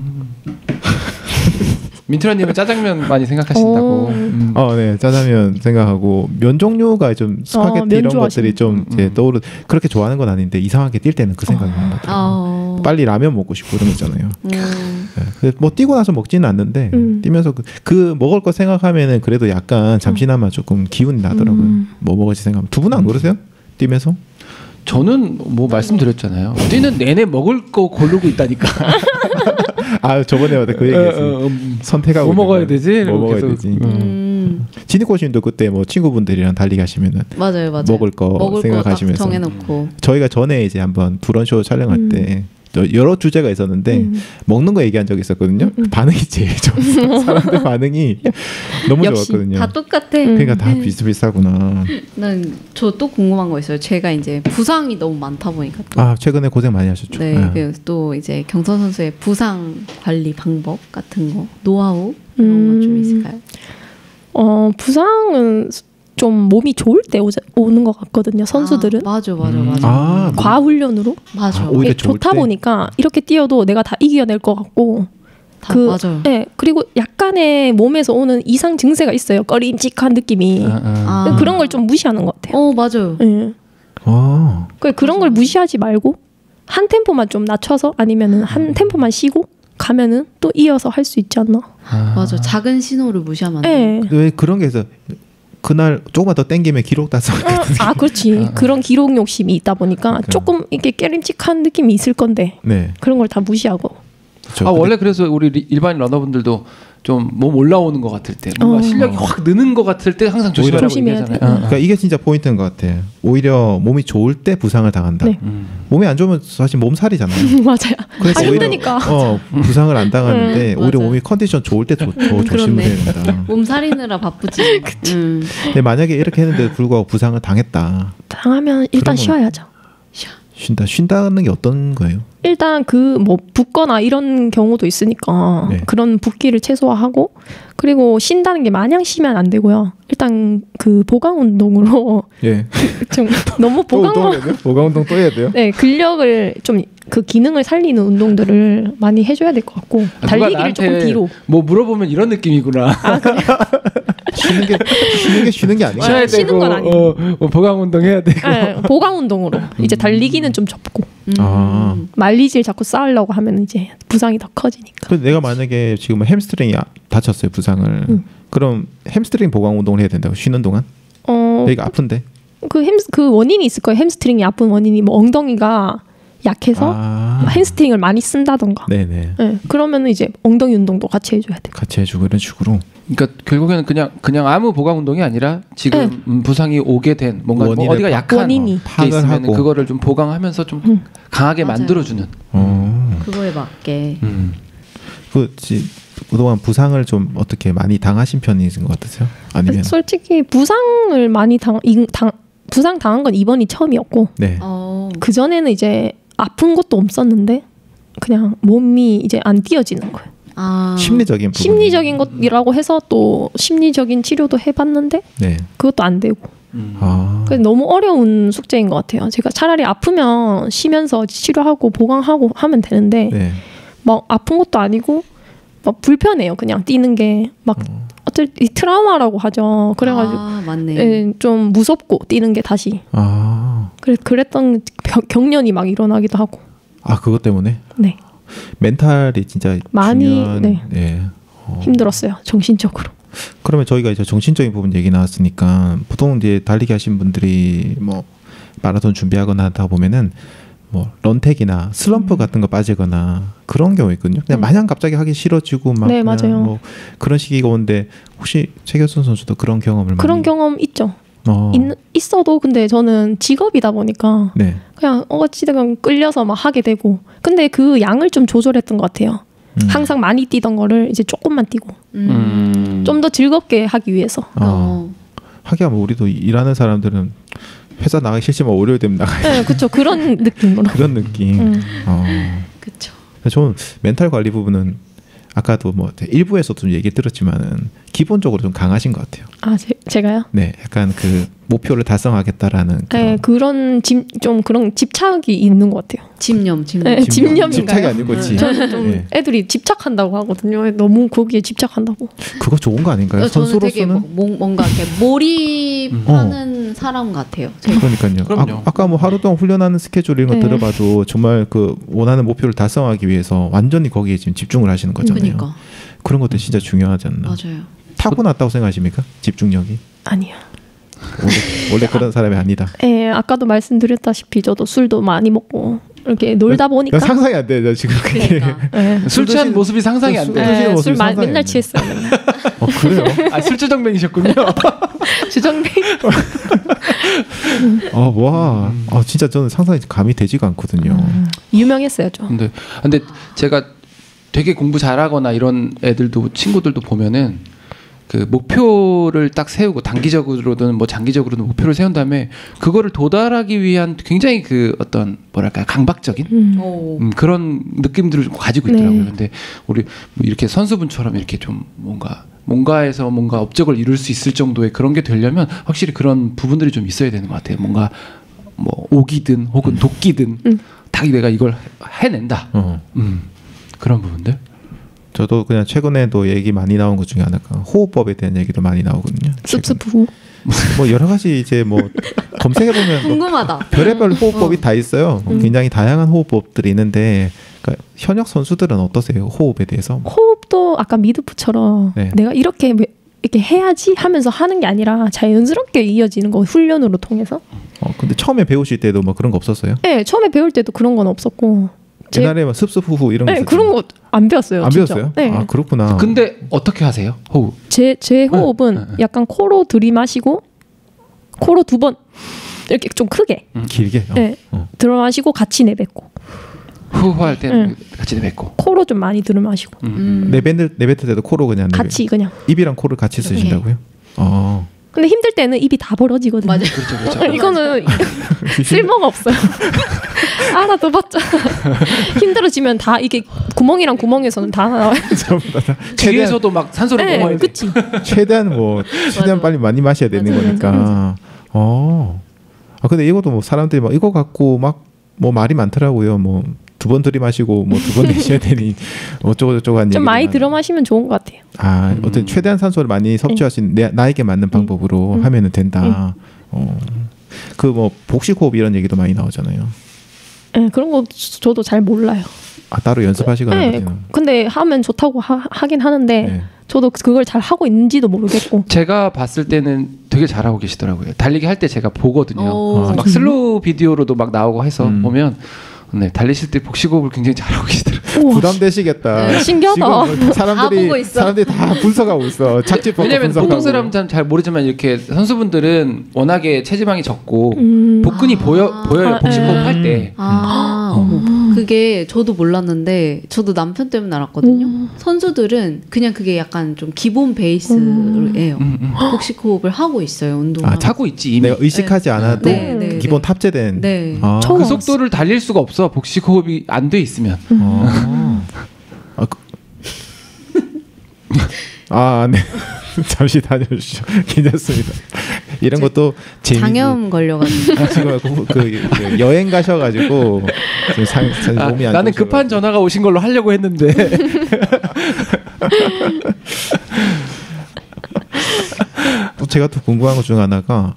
민트라님은 짜장면 많이 생각하신다고. 오. 음. 어, 네 짜장면 생각하고 면 종류가 좀 스파게티 어, 면 이런 좋아하시는 것들이 좀 음, 이제 음. 떠오르 그렇게 좋아하는 건 아닌데 이상하게 뛸 때는 그 생각이 나는 것 같아요. 어. 빨리 라면 먹고 싶고 이런 거 있잖아요. 음. 네. 근데 뭐 뛰고 나서 먹지는 않는데 음. 뛰면서 그, 그 먹을 거 생각하면은 그래도 약간 잠시나마 조금 기운이 나더라고요. 음. 뭐 먹을지 생각하면 두 분은 안 그러세요? 뛰면서? 저는 뭐 말씀드렸잖아요. 뛰는 내내 먹을 거 고르고 있다니까. 아 저번에 그 어, 얘기했어. 어, 음. 선택하고 뭐 있는 먹어야 거야. 되지? 뭐 이러고 먹어야 계속, 되지. 음. 음. 지니코님도 그때 뭐 친구분들이랑 달리기 하시면은 맞아요, 맞아요. 먹을 거 먹을 생각하시면서. 거 딱 정해놓고. 저희가 전에 이제 한번 불원쇼 촬영할 음. 때 여러 주제가 있었는데 음. 먹는 거 얘기한 적이 있었거든요. 음, 음. 반응이 제일 좋았어요. 사람들 반응이 너무 역시 좋았거든요. 다 똑같아. 그러니까 다 음. 비슷비슷하구나. 난 저 또 궁금한 거 있어요. 제가 이제 부상이 너무 많다 보니까. 또. 아 최근에 고생 많이 하셨죠. 네, 네. 그또 이제 경선 선수의 부상 관리 방법 같은 거, 노하우 이런 거 좀 음. 있을까요? 어 부상은 좀 몸이 좋을 때 오자, 오는 것 같거든요. 선수들은 아, 맞아, 맞아, 음. 맞아. 아, 과훈련으로 맞아. 아, 오히려 이게 좋다 좋을 때? 보니까 이렇게 뛰어도 내가 다 이겨낼 것 같고. 다 그, 맞아요. 네, 그리고 약간의 몸에서 오는 이상 증세가 있어요. 꺼림칙한 느낌이. 아, 아. 아. 그런 걸 좀 무시하는 것 같아요. 어, 맞아요. 예. 아, 그 그런 걸 무시하지 말고 한 템포만 좀 낮춰서 아니면은 한 템포만 쉬고 가면은 또 이어서 할 수 있지 않나? 아. 맞아. 작은 신호를 무시하면 안 돼. 예. 근데 왜 그런 게 있어? 그날 조금만 더 땡기면 기록 달성. 아, 그렇지. 그런 기록 욕심이 있다 보니까 그러니까. 조금 이렇게 깨림칙한 느낌이 있을 건데 네. 그런 걸 다 무시하고. 그렇죠. 아 원래 그래서 우리 리- 일반 러너분들도 좀 몸 올라오는 것 같을 때, 뭔가 어. 실력이 확 느는 것 같을 때 항상 조심하라고 조심해야 얘기하잖아요. 돼. 어, 어. 그러니까 이게 진짜 포인트인 것 같아. 오히려 몸이 좋을 때 부상을 당한다. 네. 음. 몸이 안 좋으면 사실 몸살이잖아요. 맞아요. 그래서 아, 오히려 힘드니까. 어, 부상을 안 당하는데 음, 오히려 맞아요. 몸이 컨디션 좋을 때 더 조심을 그렇네. 해야 된다. 몸 살리느라 바쁘지. 음. 근데 만약에 이렇게 했는데도 불구하고 부상을 당했다. 당하면 일단 그러면- 쉬어야죠. 쉰다. 쉰다는 게 어떤 거예요? 일단 그 뭐 붓거나 이런 경우도 있으니까 네. 그런 붓기를 최소화하고 그리고 쉰다는 게 마냥 쉬면 안 되고요. 일단 그 보강 운동으로 예. 좀 너무 또 보강 운동 해야 돼요? 보강 운동 또 해야 돼요? 네 근력을 좀 그 기능을 살리는 운동들을 많이 해줘야 될 것 같고 아, 누가 달리기를 조금 나한테 뒤로. 뭐 물어보면 이런 느낌이구나. 쉬는 게 쉬는 게 쉬는 게 아니야. 쉬어야 쉬는 건 아니고. 어, 뭐 보강 운동해야 되고. 네, 보강 운동으로 이제 달리기는 좀 접고 음. 아. 말리질 자꾸 쌓으려고 하면 이제 부상이 더 커지니까. 그 내가 만약에 지금 햄스트링이 아- 다쳤어요 부상을. 음. 그럼 햄스트링 보강 운동을 해야 된다고 쉬는 동안? 어, 여기가 아픈데. 그 햄, 그 원인이 있을 거예요. 햄스트링이 아픈 원인이 뭐 엉덩이가 약해서 아. 햄스트링을 많이 쓴다던가. 네네. 네, 그러면은 이제 엉덩이 운동도 같이 해줘야 돼. 같이 해주고 이런 식으로. 그러니까 결국에는 그냥 그냥 아무 보강 운동이 아니라 지금 네. 음, 부상이 오게 된 뭔가 뭐 원인을 어디가 파- 약한 원인이. 게 있으면 파악을 그거를 좀 보강하면서 좀 음. 강하게 맞아요. 만들어주는. 어. 그거에 맞게. 음. 그 지, 그동안 부상을 좀 어떻게 많이 당하신 편이신 것 같으세요? 아니면 솔직히 부상을 많이 당, 이- 당 부상 당한 건 이번이 처음이었고 네. 어. 그 전에는 이제 아픈 것도 없었는데 그냥 몸이 이제 안 띄어지는 거예요. 아. 심리적인 부분. 심리적인 것이라고 해서 또 심리적인 치료도 해봤는데 네. 그것도 안 되고. 음. 아. 그래서 너무 어려운 숙제인 것 같아요. 제가 차라리 아프면 쉬면서 치료하고 보강하고 하면 되는데 네. 막 아픈 것도 아니고 막 불편해요. 그냥 뛰는 게 막 어. 어쩔 이 트라우마라고 하죠. 그래가지고 아, 맞네. 예, 좀 무섭고 뛰는 게 다시. 아. 그래 그랬던 겨- 경련이 막 일어나기도 하고. 아 그것 때문에 네, 멘탈이 진짜 많이, 중요한. 네. 네. 어. 힘들었어요. 정신적으로. 그러면 저희가 이제 정신적인 부분 얘기 나왔으니까 보통 이제 달리기 하신 분들이 뭐 마라톤 준비하거나 하다 보면은 뭐 런택이나 슬럼프 음. 같은 거 빠지거나 그런 경우 있거든요. 그냥 음. 마냥 갑자기 하기 싫어지고 막 네, 그냥 맞아요. 뭐 그런 시기가 오는데 혹시 최교순 선수도 그런 경험을 그런 많이 경험 있죠. 어. 있, 있어도 근데 저는 직업이다 보니까 네. 그냥 어찌되건 끌려서 막 하게 되고. 근데 그 양을 좀 조절했던 것 같아요. 음. 항상 많이 뛰던 거를 이제 조금만 뛰고 음. 음. 좀 더 즐겁게 하기 위해서. 어. 어. 하기야 뭐 우리도 일하는 사람들은 회사 나가기 싫지만 월요일 되면 나가야 네, 그렇죠. 그런 느낌으로. 그런 느낌. 음. 어. 그쵸. 저는 멘탈 관리 부분은 아까도 뭐 일부에서도 좀 얘기 들었지만은 기본적으로 좀 강하신 것 같아요. 아, 제, 제가요? 네, 약간 그 목표를 달성하겠다라는 그런 네, 그런 집, 좀 그런 집착이 있는 것 같아요. 집념, 집념. 네, 집념인가요? 집착이 아니고 지. 저는 좀 네. 애들이 집착한다고 하거든요. 너무 거기에 집착한다고. 그거 좋은 거 아닌가요? 어, 저는 되게 뭐, 선수로서는 뭐- 뭔가 이렇게 몰입하는 사람 같아요. 제가. 그러니까요. 그럼요. 아, 아까 뭐 하루 동안 훈련하는 스케줄 이런 거 네. 들어봐도 정말 그 원하는 목표를 달성하기 위해서 완전히 거기에 지금 집중을 하시는 거잖아요. 그러니까 그런 것도 진짜 중요하지 않나. 맞아요. 타고났다고 생각하십니까? 집중력이? 아니요. 원래, 원래 그런 사람이 아니다. 예, 아까도 말씀드렸다시피 저도 술도 많이 먹고 이렇게 놀다 보니까. 난 상상이 안 돼. 나 지금 그게. 그러니까. 예. 술 취한 드시는- 모습이 상상이 안 술- 돼. 네. 드시는 예, 모습이 술 마, 상상이 맨날 안 돼. 취했어요. 맨날. 어 그래요? 아 술주정뱅이셨군요. 주정뱅. 어 와. 아 진짜 저는 상상이 감이 되지가 않거든요. 유명했어요, 좀. 근데 근데 제가 되게 공부 잘하거나 이런 애들도 친구들도 보면은 그 목표를 딱 세우고 단기적으로든 뭐 장기적으로든 목표를 세운 다음에 그거를 도달하기 위한 굉장히 그 어떤 뭐랄까 강박적인 음. 오. 음, 그런 느낌들을 좀 가지고 있더라고요. 네. 근데 우리 뭐 이렇게 선수분처럼 이렇게 좀 뭔가 뭔가에서 뭔가 업적을 이룰 수 있을 정도의 그런 게 되려면 확실히 그런 부분들이 좀 있어야 되는 것 같아요. 뭔가 뭐 오기든 혹은 도끼든 음. 딱 내가 이걸 해낸다. 어. 음, 그런 부분들. 저도 그냥 최근에도 얘기 많이 나온 것 중에 하나가 호흡법에 대한 얘기도 많이 나오거든요. 습습후. 뭐 여러 가지 이제 뭐 검색해 보면 뭐 궁금하다. 별의별 호흡법이 다 있어요. 음. 굉장히 다양한 호흡법들이 있는데 그러니까 현역 선수들은 어떠세요? 호흡에 대해서? 호흡도 아까 미드프처럼 네. 내가 이렇게 이렇게 해야지 하면서 하는 게 아니라 자연스럽게 이어지는 거 훈련으로 통해서. 어 근데 처음에 배우실 때도 뭐 그런 거 없었어요? 네, 처음에 배울 때도 그런 건 없었고. 제- 옛날에 막 습습후후 이런 거 네, 있었잖아요. 그런 거 안 배웠어요. 안 진짜. 배웠어요? 네. 아 그렇구나. 근데 어떻게 하세요? 호흡. 제, 제 호흡은 네, 네. 약간 코로 들이마시고 코로 두 번 이렇게 좀 크게 길게. 어. 네. 어. 들어마시고 같이 내뱉고 후할 때는 응. 같이 내뱉고. 코로 좀 많이 들이마시고 음. 내뱉을 내뱉을 때도 코로 그냥 내뱉- 같이 그냥. 입이랑 코를 같이 쓰신다고요? 어. 근데 힘들 때는 입이 다 벌어지거든요. 맞아요. 그렇죠, 그렇죠. 이거는 쓸모가 없어요. 알아둬봤자 힘들어지면 다 이게 구멍이랑 구멍에서는 다 나와요. 전부 다 뒤에서도 막 산소를 네, 먹어야 돼. 그치. 최대한 뭐 최대한 맞아. 빨리 많이 마셔야 되는 맞아, 거니까. 어. 아 근데 이것도 뭐 사람들이 막 이거 갖고 막 뭐 말이 많더라고요. 뭐 두 번 들이마시고 뭐 두 번 내셔야 되니 어쩌고 저쩌고 한 얘기. 좀 많이 들어 마시면 좋은 것 같아요. 아, 어떤 최대한 산소를 많이 섭취할 수 있는 내, 나에게 맞는 방법으로 음. 하면은 된다. 어. 그 뭐 복식 호흡 이런 얘기도 많이 나오잖아요. 네, 그런 거 저도 잘 몰라요. 아 따로 연습하시거나 네, 그러지는. 근데 하면 좋다고 하, 하긴 하는데 네. 저도 그걸 잘 하고 있는지도 모르겠고. 제가 봤을 때는 되게 잘하고 계시더라고요. 달리기 할 때 제가 보거든요. 오. 아, 막 슬로우 비디오로도 막 나오고 해서 음. 보면 네, 달리실 때 복식호흡을 굉장히 잘하고 계시더라고요. 우와, 부담되시겠다. 네, 신기하다. 지금 다 사람들이 보고 있어. 사람들이 다 분석하고 있어. 착지 보고 왜냐면 분석하고. 보통 사람은 잘 모르지만 이렇게 선수분들은 워낙에 체지방이 적고 음. 복근이 보여 보여요. 아, 복식호흡 네. 할 때. 아, 어머. 그게 저도 몰랐는데 저도 남편 때문에 알았거든요. 음. 선수들은 그냥 그게 약간 좀 기본 베이스예요. 음, 음. 복식호흡을 하고 있어요. 운동. 아, 하고 있지 이미. 내가 의식하지 않아도 네, 네, 기본 네. 탑재된. 네. 아. 처음 그 알았어. 속도를 달릴 수가 없어. 복식호흡이 안 돼 있으면. 어. 아, 그... 아, 네. 잠시 다녀주시죠. 괜찮습니다. 이런 것도 재미. 장염 걸려가지고. 아, 지금 그, 그, 그 여행 가셔가지고 지금 상, 상, 아, 몸이 안 나는 좋으셔가지고. 급한 전화가 오신 걸로 하려고 했는데. 또 제가 또 궁금한 것 중 하나가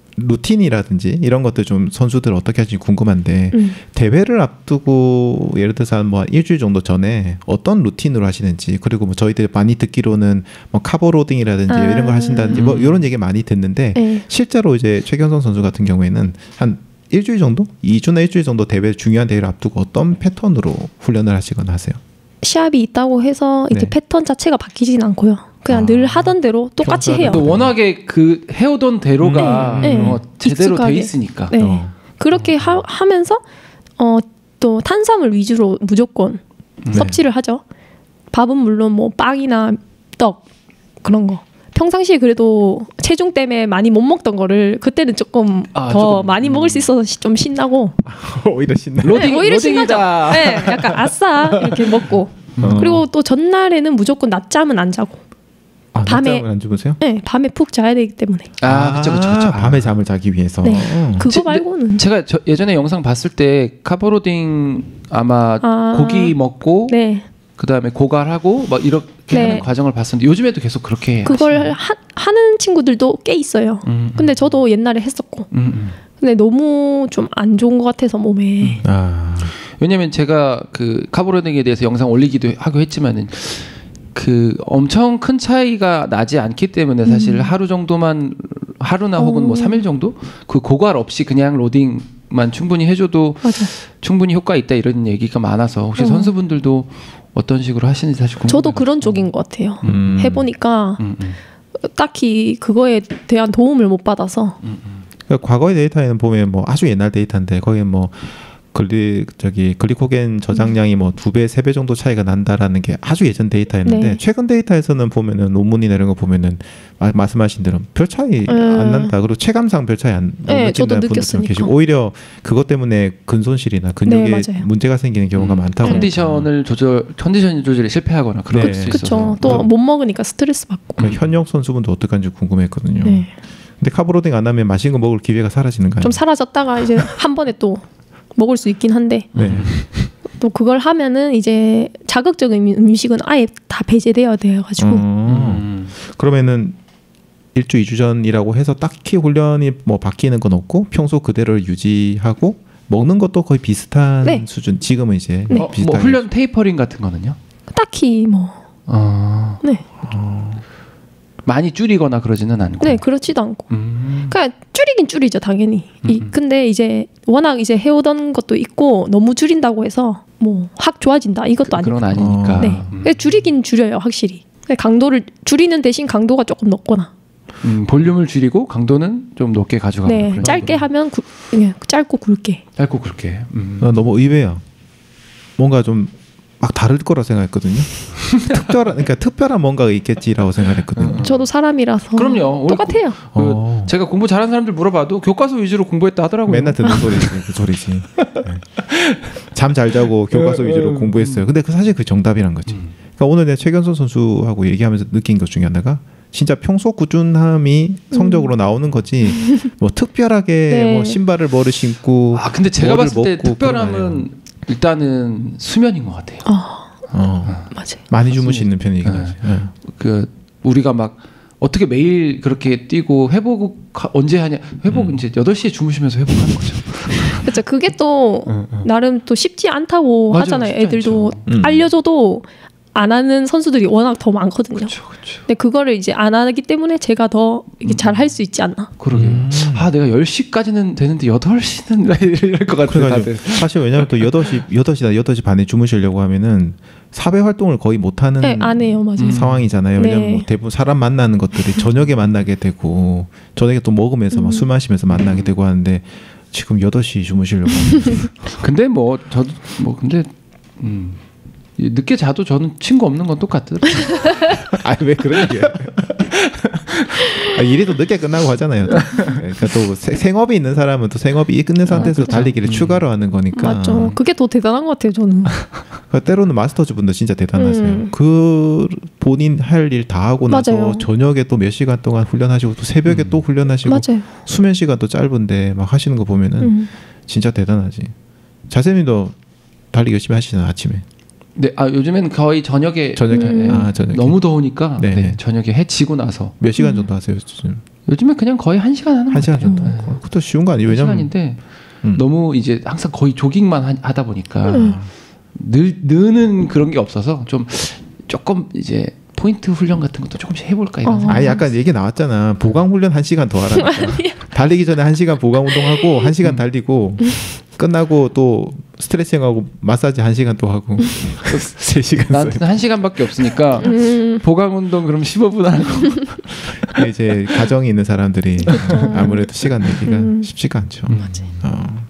루틴이라든지 이런 것들 좀 선수들 어떻게 하실지 궁금한데 음. 대회를 앞두고 예를 들어서 한 뭐 일주일 정도 전에 어떤 루틴으로 하시는지 그리고 뭐 저희들 많이 듣기로는 뭐 카보로딩이라든지 아. 이런 걸 하신다든지 뭐 이런 얘기 많이 듣는데 네. 실제로 이제 최경선 선수 같은 경우에는 한 일주일 정도, 이 주나 일주일 정도 대회 중요한 대회를 앞두고 어떤 패턴으로 훈련을 하시거나 하세요? 시합이 있다고 해서 이제 네. 패턴 자체가 바뀌진 않고요. 그냥 아. 늘 하던 대로 똑같이 평소하던 해요. 또 워낙에 그 해오던 대로가 네, 네. 어, 제대로 익숙하게. 돼 있으니까. 네. 어. 그렇게 하, 하면서 어, 또 탄수화물 위주로 무조건 네. 섭취를 하죠. 밥은 물론 뭐 빵이나 떡 그런 거. 평상시에 그래도 체중 때문에 많이 못 먹던 거를 그때는 조금 아, 더 조금, 많이 음. 먹을 수 있어서 시- 좀 신나고 오히려 신나. 로딩, 네, 오히려 신나죠. 로딩이다. 네, 약간 아싸 이렇게 먹고 어. 그리고 또 전날에는 무조건 낮잠은 안 자고 아, 밤에- 낮잠을 안 주무세요? 네, 밤에 푹 자야 되기 때문에 아, 그쵸, 그쵸, 그쵸. 밤에 잠을 자기 위해서. 네. 어. 그거 제- 말고는 제가 저, 예전에 영상 봤을 때 카보로딩 아마 아. 고기 먹고 네 그다음에 고갈하고 막 이렇게 네. 하는 과정을 봤었는데 요즘에도 계속 그렇게 그걸 하시나요? 하, 하는 친구들도 꽤 있어요. 음, 근데 저도 옛날에 했었고 음, 음. 근데 너무 좀 안 좋은 것 같아서 몸에 아. 왜냐면 제가 그 카보로딩에 대해서 영상 올리기도 하고 했지만은 그 엄청 큰 차이가 나지 않기 때문에 사실 음. 하루 정도만 하루나 혹은 뭐 어. 삼 일 정도 그 고갈 없이 그냥 로딩만 충분히 해줘도 맞아. 충분히 효과 있다 이런 얘기가 많아서 혹시 어. 선수분들도 어떤 식으로 하시는지 사실 궁금해요. 저도 그런 쪽인 것 같아요. 음. 해보니까 음, 음, 딱히 그거에 대한 도움을 못 받아서 음, 음. 그러니까 과거의 데이터에는 보면 뭐 아주 옛날 데이터인데 거기에 뭐 글리 저기 글리코겐 저장량이 뭐 두 배, 세 배 정도 차이가 난다라는 게 아주 예전 데이터였는데 네. 최근 데이터에서는 보면은 논문이나 이런 거 보면은 아, 말씀하신 대로 별 차이 음. 안 난다. 그리고 체감상 별 차이 안 네, 느낀다는 저도 분들도 느꼈으니까. 계시고 오히려 그것 때문에 근손실이나 근육에 네, 맞아요. 문제가 생기는 경우가 음. 많다고. 컨디션을 조절 컨디션 조절에 실패하거나 그럴 네. 수 있어서 그쵸. 또 못 먹으니까 스트레스 받고. 그러니까 현역 선수분도 어떡한지 궁금했거든요. 네. 근데 카보로딩 안 하면 맛있는 거 먹을 기회가 사라지는 거예요. 좀 사라졌다가 이제 한 번에 또 먹을 수 있긴 한데 네. 또 그걸 하면은 이제 자극적인 음식은 아예 다 배제되어야 돼가지고 어. 음. 그러면은 일주 이주 전이라고 해서 딱히 훈련이 뭐 바뀌는 건 없고 평소 그대로를 유지하고 먹는 것도 거의 비슷한 네. 수준. 지금은 이제 네. 어, 뭐 비슷하게. 훈련 테이퍼링 같은 거는요? 딱히 뭐 어, 네, 많이 줄이거나 그러지는 않고. 네 그렇지도 않고. 음. 그러니까 줄이긴 줄이죠 당연히. 이, 음, 음. 근데 이제 워낙 이제 해오던 것도 있고 너무 줄인다고 해서 뭐 확 좋아진다 이것도 아니고. 그건 아니니까. 어. 네, 음. 그러니까 줄이긴 줄여요 확실히. 그러니까 강도를 줄이는 대신 강도가 조금 높거나. 음, 볼륨을 줄이고 강도는 좀 높게 가져가고. 네, 그런 짧게 식으로. 하면 구, 예, 짧고 굵게. 짧고 굵게. 음. 나 너무 의외야. 뭔가 좀 막 다를 거라 생각했거든요. 특별한 그러니까 특별한 뭔가가 있겠지라고 생각했거든요. 저도 사람이라서. 그럼요. 똑같아요. 그 어. 제가 공부 잘하는 사람들 물어봐도 교과서 위주로 공부했다 하더라고요. 맨날 듣는 소리지, 그 소리지. 네. 잠 잘 자고 교과서 위주로 공부했어요. 근데 그 사실 그 정답이란 거지. 음. 그러니까 오늘 내가 최견선 선수하고 얘기하면서 느낀 것 중에 하나가 진짜 평소 꾸준함이 성적으로 나오는 거지. 뭐 특별하게 네. 뭐 신발을 뭐를 신고. 아 근데 제가 뭐를 봤을 때 먹고 그런 거 특별함은 일단은 수면인 것 같아요. 아 어. 맞아요. 많이 주무시는 편이긴 네. 하지. 네. 그 우리가 막 어떻게 매일 그렇게 뛰고 회복 언제 하냐? 회복 음. 이제 여덟 시에 주무시면서 회복하는 거죠. 그렇죠. 그게 또 응, 응. 나름 또 쉽지 않다고 맞아요. 하잖아요. 쉽지 애들도 않죠. 음. 알려줘도 안 하는 선수들이 워낙 더 많거든요. 그렇죠, 그렇죠. 근데 그거를 이제 안 하기 때문에 제가 더 이게 잘 할 수 있지 않나. 그러게요. 음. 아 내가 열 시까지는 되는데 여덟 시는 이럴 것 같아요. 다들. 사실 왜냐면 또 여덟 시 여덟 시나 여덟 시 반에 주무시려고 하면은 사회 활동을 거의 못 하는 네, 안 해요, 맞아요. 음. 상황이잖아요. 왜냐면 네. 뭐 대부분 사람 만나는 것들이 저녁에 만나게 되고 저녁에 또 먹으면서 막 술 마시면서 만나게 되고 하는데 지금 여덟 시 주무시려고 하면 근데 뭐 저도 뭐 근데 음. 늦게 자도 저는 친구 없는 건 똑같더라고요. 아니 왜 그런 얘기예요? 아, 일이 또 늦게 끝나고 하잖아요. 또. 그러니까 또 세- 생업이 있는 사람은 또 생업이 끝낸 상태에서 아, 그쵸. 달리기를 음. 추가로 하는 거니까. 맞죠. 그게 더 대단한 것 같아요, 저는. 그 때로는 마스터즈 분도 진짜 대단하세요. 음. 그 본인 할 일 다 하고 나서 맞아요. 저녁에 또 몇 시간 동안 훈련하시고 또 새벽에 음. 또 훈련하시고 맞아요. 수면 시간도 짧은데 막 하시는 거 보면은 음. 진짜 대단하지. 자세님도 달리기 열심히 하시잖아요, 아침에. 네, 아 요즘엔 거의 저녁에 저녁에 음. 아 저녁에 너무 더우니까 네. 네, 저녁에 해 지고 나서 몇 시간 음. 정도 하세요, 지금? 요즘에 그냥 거의 한 시간 하는 한 것 시간 같아요. 정도. 네. 그것도 쉬운 거 아니에요, 한 왜냐면 시간인데 음. 너무 이제 항상 거의 조깅만 하, 하다 보니까 음. 늘 느는 그런 게 없어서 좀 조금 이제 포인트 훈련 같은 것도 조금씩 해볼까 이런 어. 생각. 아니 약간 얘기 나왔잖아. 보강 훈련 한 시간 더 하라니까. 달리기 전에 한 시간 보강 운동하고 한 시간 달리고 끝나고 또 스트레칭하고 마사지 한 시간 또 하고 세 시간. 나한테는 한 시간밖에 없으니까 음. 보강 운동 그럼 십오 분 하고 이제 가정이 있는 사람들이 아무래도 시간 내기가 음. 쉽지가 않죠. 음. 맞아요. 어.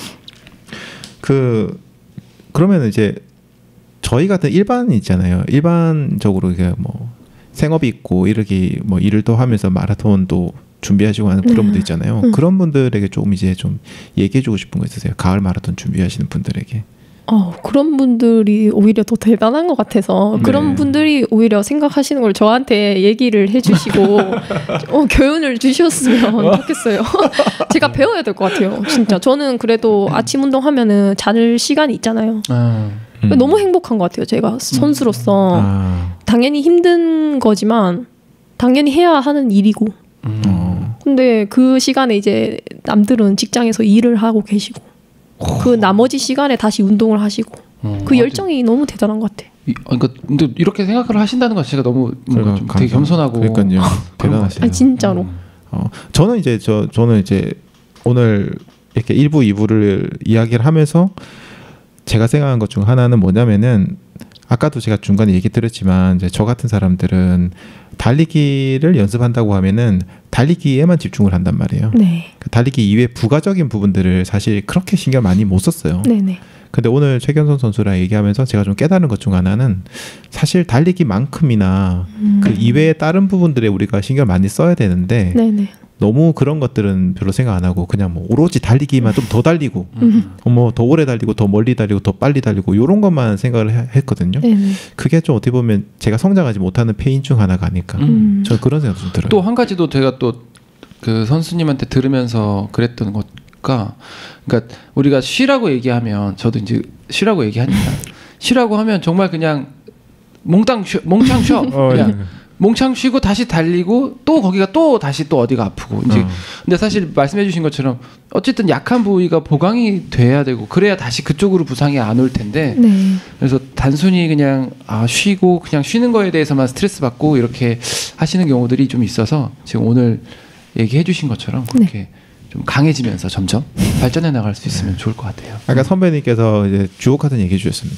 그 그러면 이제 저희 같은 일반인 있잖아요. 일반적으로 이게 뭐 생업이 있고 이렇게 뭐 일을 또 하면서 마라톤도 준비하시고 하는 그런 음. 분들 있잖아요. 음. 그런 분들에게 좀 이제 좀 얘기해주고 싶은 거 있으세요? 가을 마라톤 준비하시는 분들에게. 어, 그런 분들이 오히려 더 대단한 것 같아서 네. 그런 분들이 오히려 생각하시는 걸 저한테 얘기를 해주시고 어, 교훈을 주셨으면 좋겠어요. 제가 배워야 될 것 같아요. 진짜 저는 그래도 아침 운동하면은 자는 시간이 있잖아요. 아, 음. 너무 행복한 것 같아요. 제가 선수로서 아, 당연히 힘든 거지만 당연히 해야 하는 일이고 음. 어. 근데 그 시간에 이제 남들은 직장에서 일을 하고 계시고 그 나머지 시간에 다시 운동을 하시고 어, 그 맞아요. 열정이 너무 대단한 것 같아. 이, 아, 그러니까 근데 이렇게 생각을 하신다는 것 자체가 너무 뭔가 좀 되게 감사- 겸손하고 그러니까요. 그런 것 대단하시네요. 아니, 진짜로. 음. 어, 저는 이제 저 저는 이제 오늘 이렇게 일 부, 이 부를 이야기를 하면서 제가 생각한 것 중 하나는 뭐냐면은 아까도 제가 중간에 얘기 드렸지만 이제 저 같은 사람들은 달리기를 연습한다고 하면은 달리기에만 집중을 한단 말이에요. 네, 그 달리기 이외 부가적인 부분들을 사실 그렇게 신경 많이 못 썼어요. 네, 네. 근데 오늘 최견선 선수랑 얘기하면서 제가 좀 깨달은 것 중 하나는 사실 달리기만큼이나 음. 그 이외의 다른 부분들에 우리가 신경 많이 써야 되는데 네, 네. 너무 그런 것들은 별로 생각 안 하고 그냥 뭐 오로지 달리기만 좀 더 달리고 음. 뭐 더 오래 달리고 더 멀리 달리고 더 빨리 달리고 이런 것만 생각을 해- 했거든요. 네, 네. 그게 좀 어떻게 보면 제가 성장하지 못하는 페인 중 하나가 아닐까. 음. 저는 그런 생각 좀 들어요. 또 한 가지도 제가 또 그 선수님한테 들으면서 그랬던 것가 그러니까 우리가 쉬라고 얘기하면 저도 이제 쉬라고 얘기하니까 쉬라고 하면 정말 그냥 몽땅 쉬, 몽창 쉬어 어, 그냥 예. 몽창 쉬고 다시 달리고 또 거기가 또 다시 또 어디가 아프고 이제 어. 근데 사실 말씀해주신 것처럼 어쨌든 약한 부위가 보강이 돼야 되고 그래야 다시 그쪽으로 부상이 안 올 텐데 네. 그래서 단순히 그냥 아 쉬고 그냥 쉬는 거에 대해서만 스트레스 받고 이렇게 하시는 경우들이 좀 있어서 지금 오늘 얘기해 주신 것처럼 그렇게 좀 강해지면서 점점 발전해 나갈 수 있으면 좋을 것 같아요. 아까 선배님께서 이제 주옥 같은 얘기 해주셨습니다.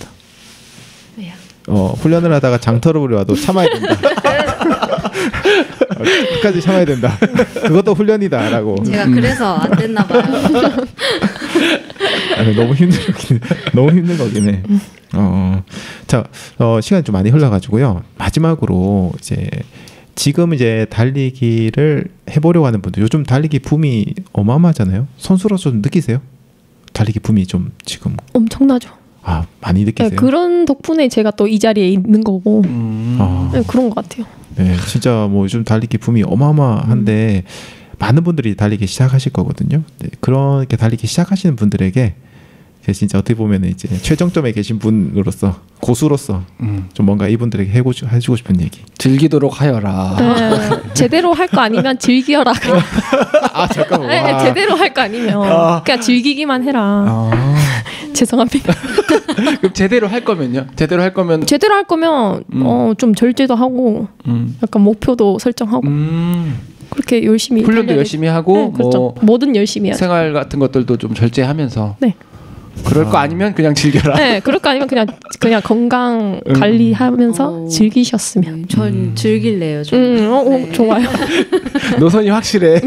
왜요? 어, 훈련을 하다가 장터를 와도 참아야 된다. 어, 끝까지 참아야 된다. 그것도 훈련이다라고. 제가 그래서 안 됐나 봐요. 아니, 너무 힘든 거긴 너무 힘든 거긴 해. 어, 자, 어, 시간이 좀 많이 흘러가지고요. 마지막으로 이제 지금 이제 달리기를 해보려고 하는 분들, 요즘 달리기 붐이 어마어마하잖아요. 선수로서 좀 느끼세요? 달리기 붐이 좀 지금 엄청나죠. 아 많이 네, 느끼세요? 그런 덕분에 제가 또 이 자리에 있는 거고 음. 아, 네, 그런 것 같아요. 네, 진짜 뭐 요즘 달리기 붐이 어마어마한데 많은 분들이 달리기 시작하실 거거든요. 네, 그렇게 달리기 시작하시는 분들에게 이제 진짜 어떻게 보면 이제 최정점에 계신 분으로서 고수로서 음. 좀 뭔가 이분들에게 해고, 해주고 싶은 얘기. 즐기도록 하여라. 네, 제대로 할 거 아니면 즐겨라. 아 잠깐만. 네, 제대로 할 거 아니면 그냥 즐기기만 해라. 아. 죄송합니다. 그럼 제대로 할 거면요? 제대로 할 거면 제대로 할 거면 음. 어, 좀 절제도 하고 음. 약간 목표도 설정하고 음. 그렇게 열심히 훈련도 달려야 열심히 하고 네, 그렇죠. 뭐 뭐든 열심히 해야죠. 생활 같은 것들도 좀 절제하면서. 네. 그럴 거 아니면 그냥 즐겨라. 네, 그럴 거 아니면 그냥 그냥 건강 음. 관리하면서 어. 즐기셨으면. 네, 전 음. 즐길래요. 좀. 음, 어, 어, 네. 좋아요. 노선이 확실해.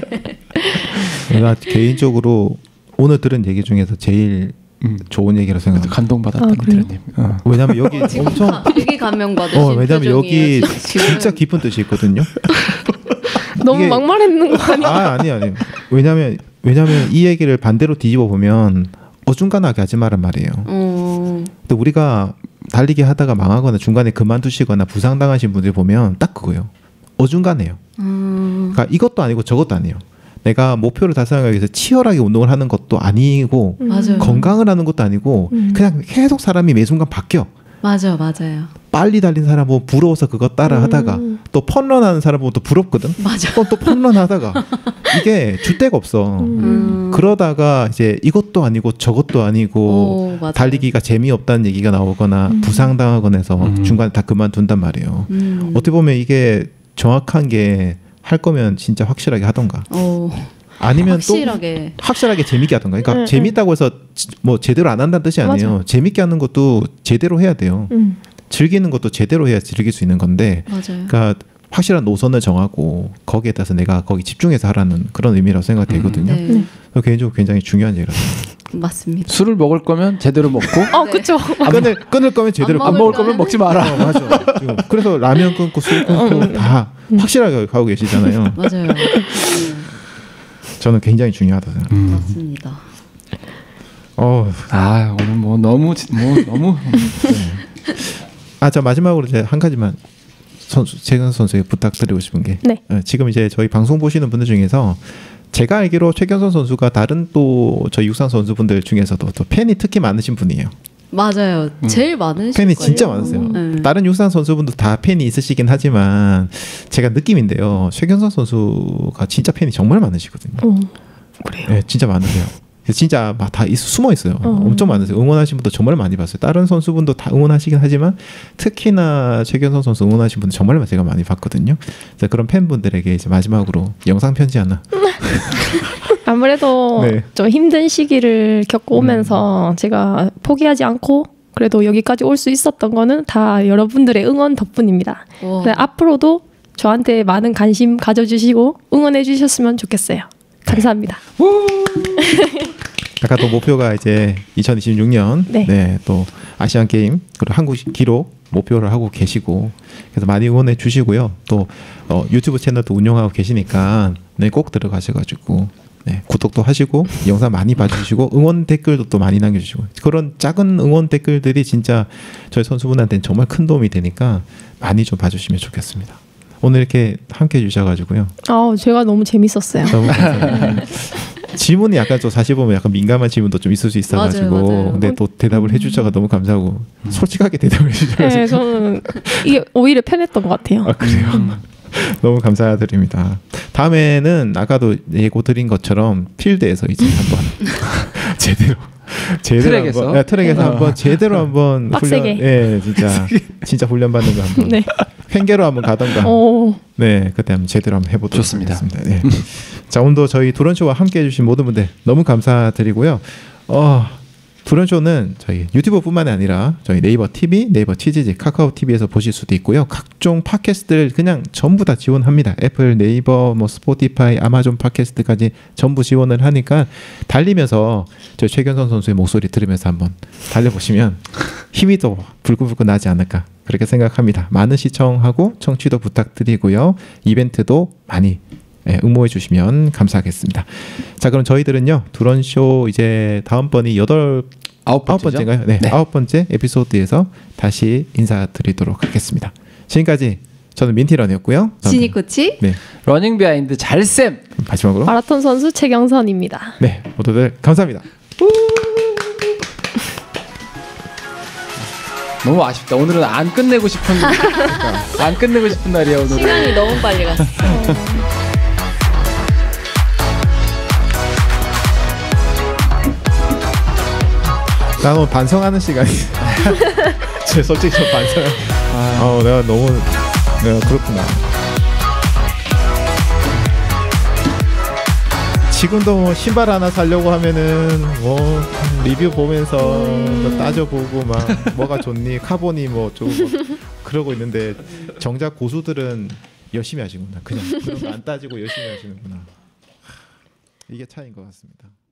내가 개인적으로 오늘 들은 얘기 중에서 제일 음. 좋은 얘기라고 생각합니다. 감동받았다 아, 그래요? 민트라님. 어. 왜냐면 여기 지금 엄청 가- 되게 감명 받으신 어 왜냐면 여기 표정이에요, 지금. 진짜 깊은 뜻이 있거든요. 너무 이게- 막말했는 거 아니야? 아 아니 아니. 왜냐면 왜냐면 이 얘기를 반대로 뒤집어 보면 어중간하게 하지 말란 말이에요. 어, 근데 우리가 달리기 하다가 망하거나 중간에 그만두시거나 부상당하신 분들 보면 딱 그거예요. 어중간해요. 음, 그러니까 이것도 아니고 저것도 아니에요. 내가 목표를 달성하기 위해서 치열하게 운동을 하는 것도 아니고 음. 맞아요. 건강을 하는 것도 아니고 음. 그냥 계속 사람이 매 순간 바뀌어. 맞아, 맞아요. 빨리 달린 사람 보면 부러워서 그거 따라 하다가 음. 또 펀런하는 사람 보면 또 부럽거든. 맞아. 또, 또 펀런하다가 이게 줄 데가 없어. 음. 그러다가 이제 이것도 아니고 저것도 아니고 오, 맞아요. 달리기가 재미없다는 얘기가 나오거나 음. 부상당하거나 해서 음. 중간에 다 그만둔단 말이에요. 음. 어떻게 보면 이게 정확한 게 할 거면 진짜 확실하게 하던가 어, 아니면 또 확실하게. 확실하게 재밌게 하던가. 그러니까 응, 재밌다고 해서 지- 뭐 제대로 안 한다는 뜻이 아니에요. 맞아. 재밌게 하는 것도 제대로 해야 돼요. 음. 즐기는 것도 제대로 해야 즐길 수 있는 건데 맞아요. 그러니까 확실한 노선을 정하고 거기에 따라서 내가 거기 집중해서 하라는 그런 의미라고 생각되거든요. 네, 그래서 개인적으로 굉장히 중요한 얘기라고 맞습니다. 술을 먹을 거면 제대로 먹고 어, 네. 그쵸. 끊을 끊을 거면 제대로 안 안 끊- 먹을 먹을 거면 거면은- 먹지 마라. 어, 맞아. 지금 그래서 라면 끊고 술 끊고 음. 다 확실하게 하고 계시잖아요. 맞아요. 음, 저는 굉장히 중요하다고 생각해요. 음. 맞습니다. 어, 아 오늘 뭐 너무 지- 뭐 너무 아, 자 마지막으로 이제 한 가지만 선수 최경 선수에게 부탁드리고 싶은 게 네. 어, 지금 이제 저희 방송 보시는 분들 중에서 제가 알기로 최경선 선수가 다른 또 저희 육상 선수분들 중에서도 또 팬이 특히 많으신 분이에요. 맞아요. 제일 많으실 팬이 거예요. 진짜 많으세요. 네. 다른 육상 선수분도 다 팬이 있으시긴 하지만 제가 느낌인데요. 최경선 선수가 진짜 팬이 정말 많으시거든요. 어, 그래요. 네, 진짜 많으세요. 진짜 막 다 숨어 있어요. 어. 엄청 많으세요. 응원하신 분도 정말 많이 봤어요. 다른 선수분도 다 응원하시긴 하지만 특히나 최경선 선수 응원하신 분들 정말 제가 많이 봤거든요. 그래서 그런 팬분들에게 이제 마지막으로 영상 편지 하나. 아무래도 네. 좀 힘든 시기를 겪고 오면서 제가 포기하지 않고 그래도 여기까지 올 수 있었던 거는 다 여러분들의 응원 덕분입니다. 와. 네, 앞으로도 저한테 많은 관심 가져주시고 응원해 주셨으면 좋겠어요. 감사합니다. 아까 또 목표가 이제 이천이십육 년 네. 네, 또 아시안 게임 그리고 한국 기록 목표를 하고 계시고 그래서 많이 응원해 주시고요. 또 어, 유튜브 채널도 운영하고 계시니까 네, 꼭 들어가셔가지고 네, 구독도 하시고 영상 많이 봐주시고 응원 댓글도 또 많이 남겨주시고 그런 작은 응원 댓글들이 진짜 저희 선수분한테는 정말 큰 도움이 되니까 많이 좀 봐주시면 좋겠습니다. 오늘 이렇게 함께 해주셔가지고요. 아, 제가 너무 재밌었어요. 너무 감사합니다. 질문이 약간 좀 사실 보면 약간 민감한 질문도 좀 있을 수 있어가지고 맞아요, 맞아요. 근데 또 대답을 해주셔가 너무 감사하고 솔직하게 대답을 해주셔서 네, 저는 이게 오히려 편했던 것 같아요. 아 그래요? 너무 감사드립니다. 다음에는 아까도 예고 드린 것처럼 필드에서 이제 한번 제대로 제대로 트랙에서? 한번, 네, 트랙에서 한번 제대로 한번 빡세게. 훈련, 예, 진짜 진짜 훈련 받는 거 한번 네. 횡계로 한번 가던가. 오, 네, 그때 한번 제대로 한번 해보도록 좋습니다. 하겠습니다. 네. 자, 오늘도 저희 두런쇼와 함께 해주신 모든 분들 너무 감사드리고요. 어, 두런쇼는 저희 유튜브뿐만 아니라 저희 네이버 티비, 네이버 티지지, 카카오 티비에서 보실 수도 있고요. 각종 팟캐스트를 그냥 전부 다 지원합니다. 애플, 네이버, 뭐 스포티파이, 아마존 팟캐스트까지 전부 지원을 하니까 달리면서 저희 최경선 선수의 목소리 들으면서 한번 달려보시면 힘이 더 불끈불끈 나지 않을까 그렇게 생각합니다. 많은 시청하고 청취도 부탁드리고요. 이벤트도 많이 네, 응모해 주시면 감사하겠습니다. 자, 그럼 저희들은요 두런쇼 이제 다음번이 여덟 아홉 아홉 번째죠? 번째인가요? 네, 네. 아홉 번째 에피소드에서 다시 인사드리도록 하겠습니다. 지금까지 저는 민티런이었고요. 저는- 지니코치 네, 러닝 비하인드 잘쌤. 마지막으로 마라톤 선수 최경선입니다. 네 모두들 감사합니다. 너무 아쉽다. 오늘은 안 끝내고 싶은 안 끝내고 싶은 날이야 오늘. 시간이 너무 빨리 갔어. 나는 오늘 반성하는 시간이. 제 솔직히 저 반성. 아, 어, 내가 너무 내가 그렇구나. 지금도 뭐 신발 하나 사려고 하면은 뭐 리뷰 보면서 뭐 따져보고 막 뭐가 좋니 카본이 뭐 어쩌고 뭐 그러고 있는데 정작 고수들은 열심히 하시구나. 그냥 그런 거 안 따지고 열심히 하시는구나. 이게 차이인 것 같습니다.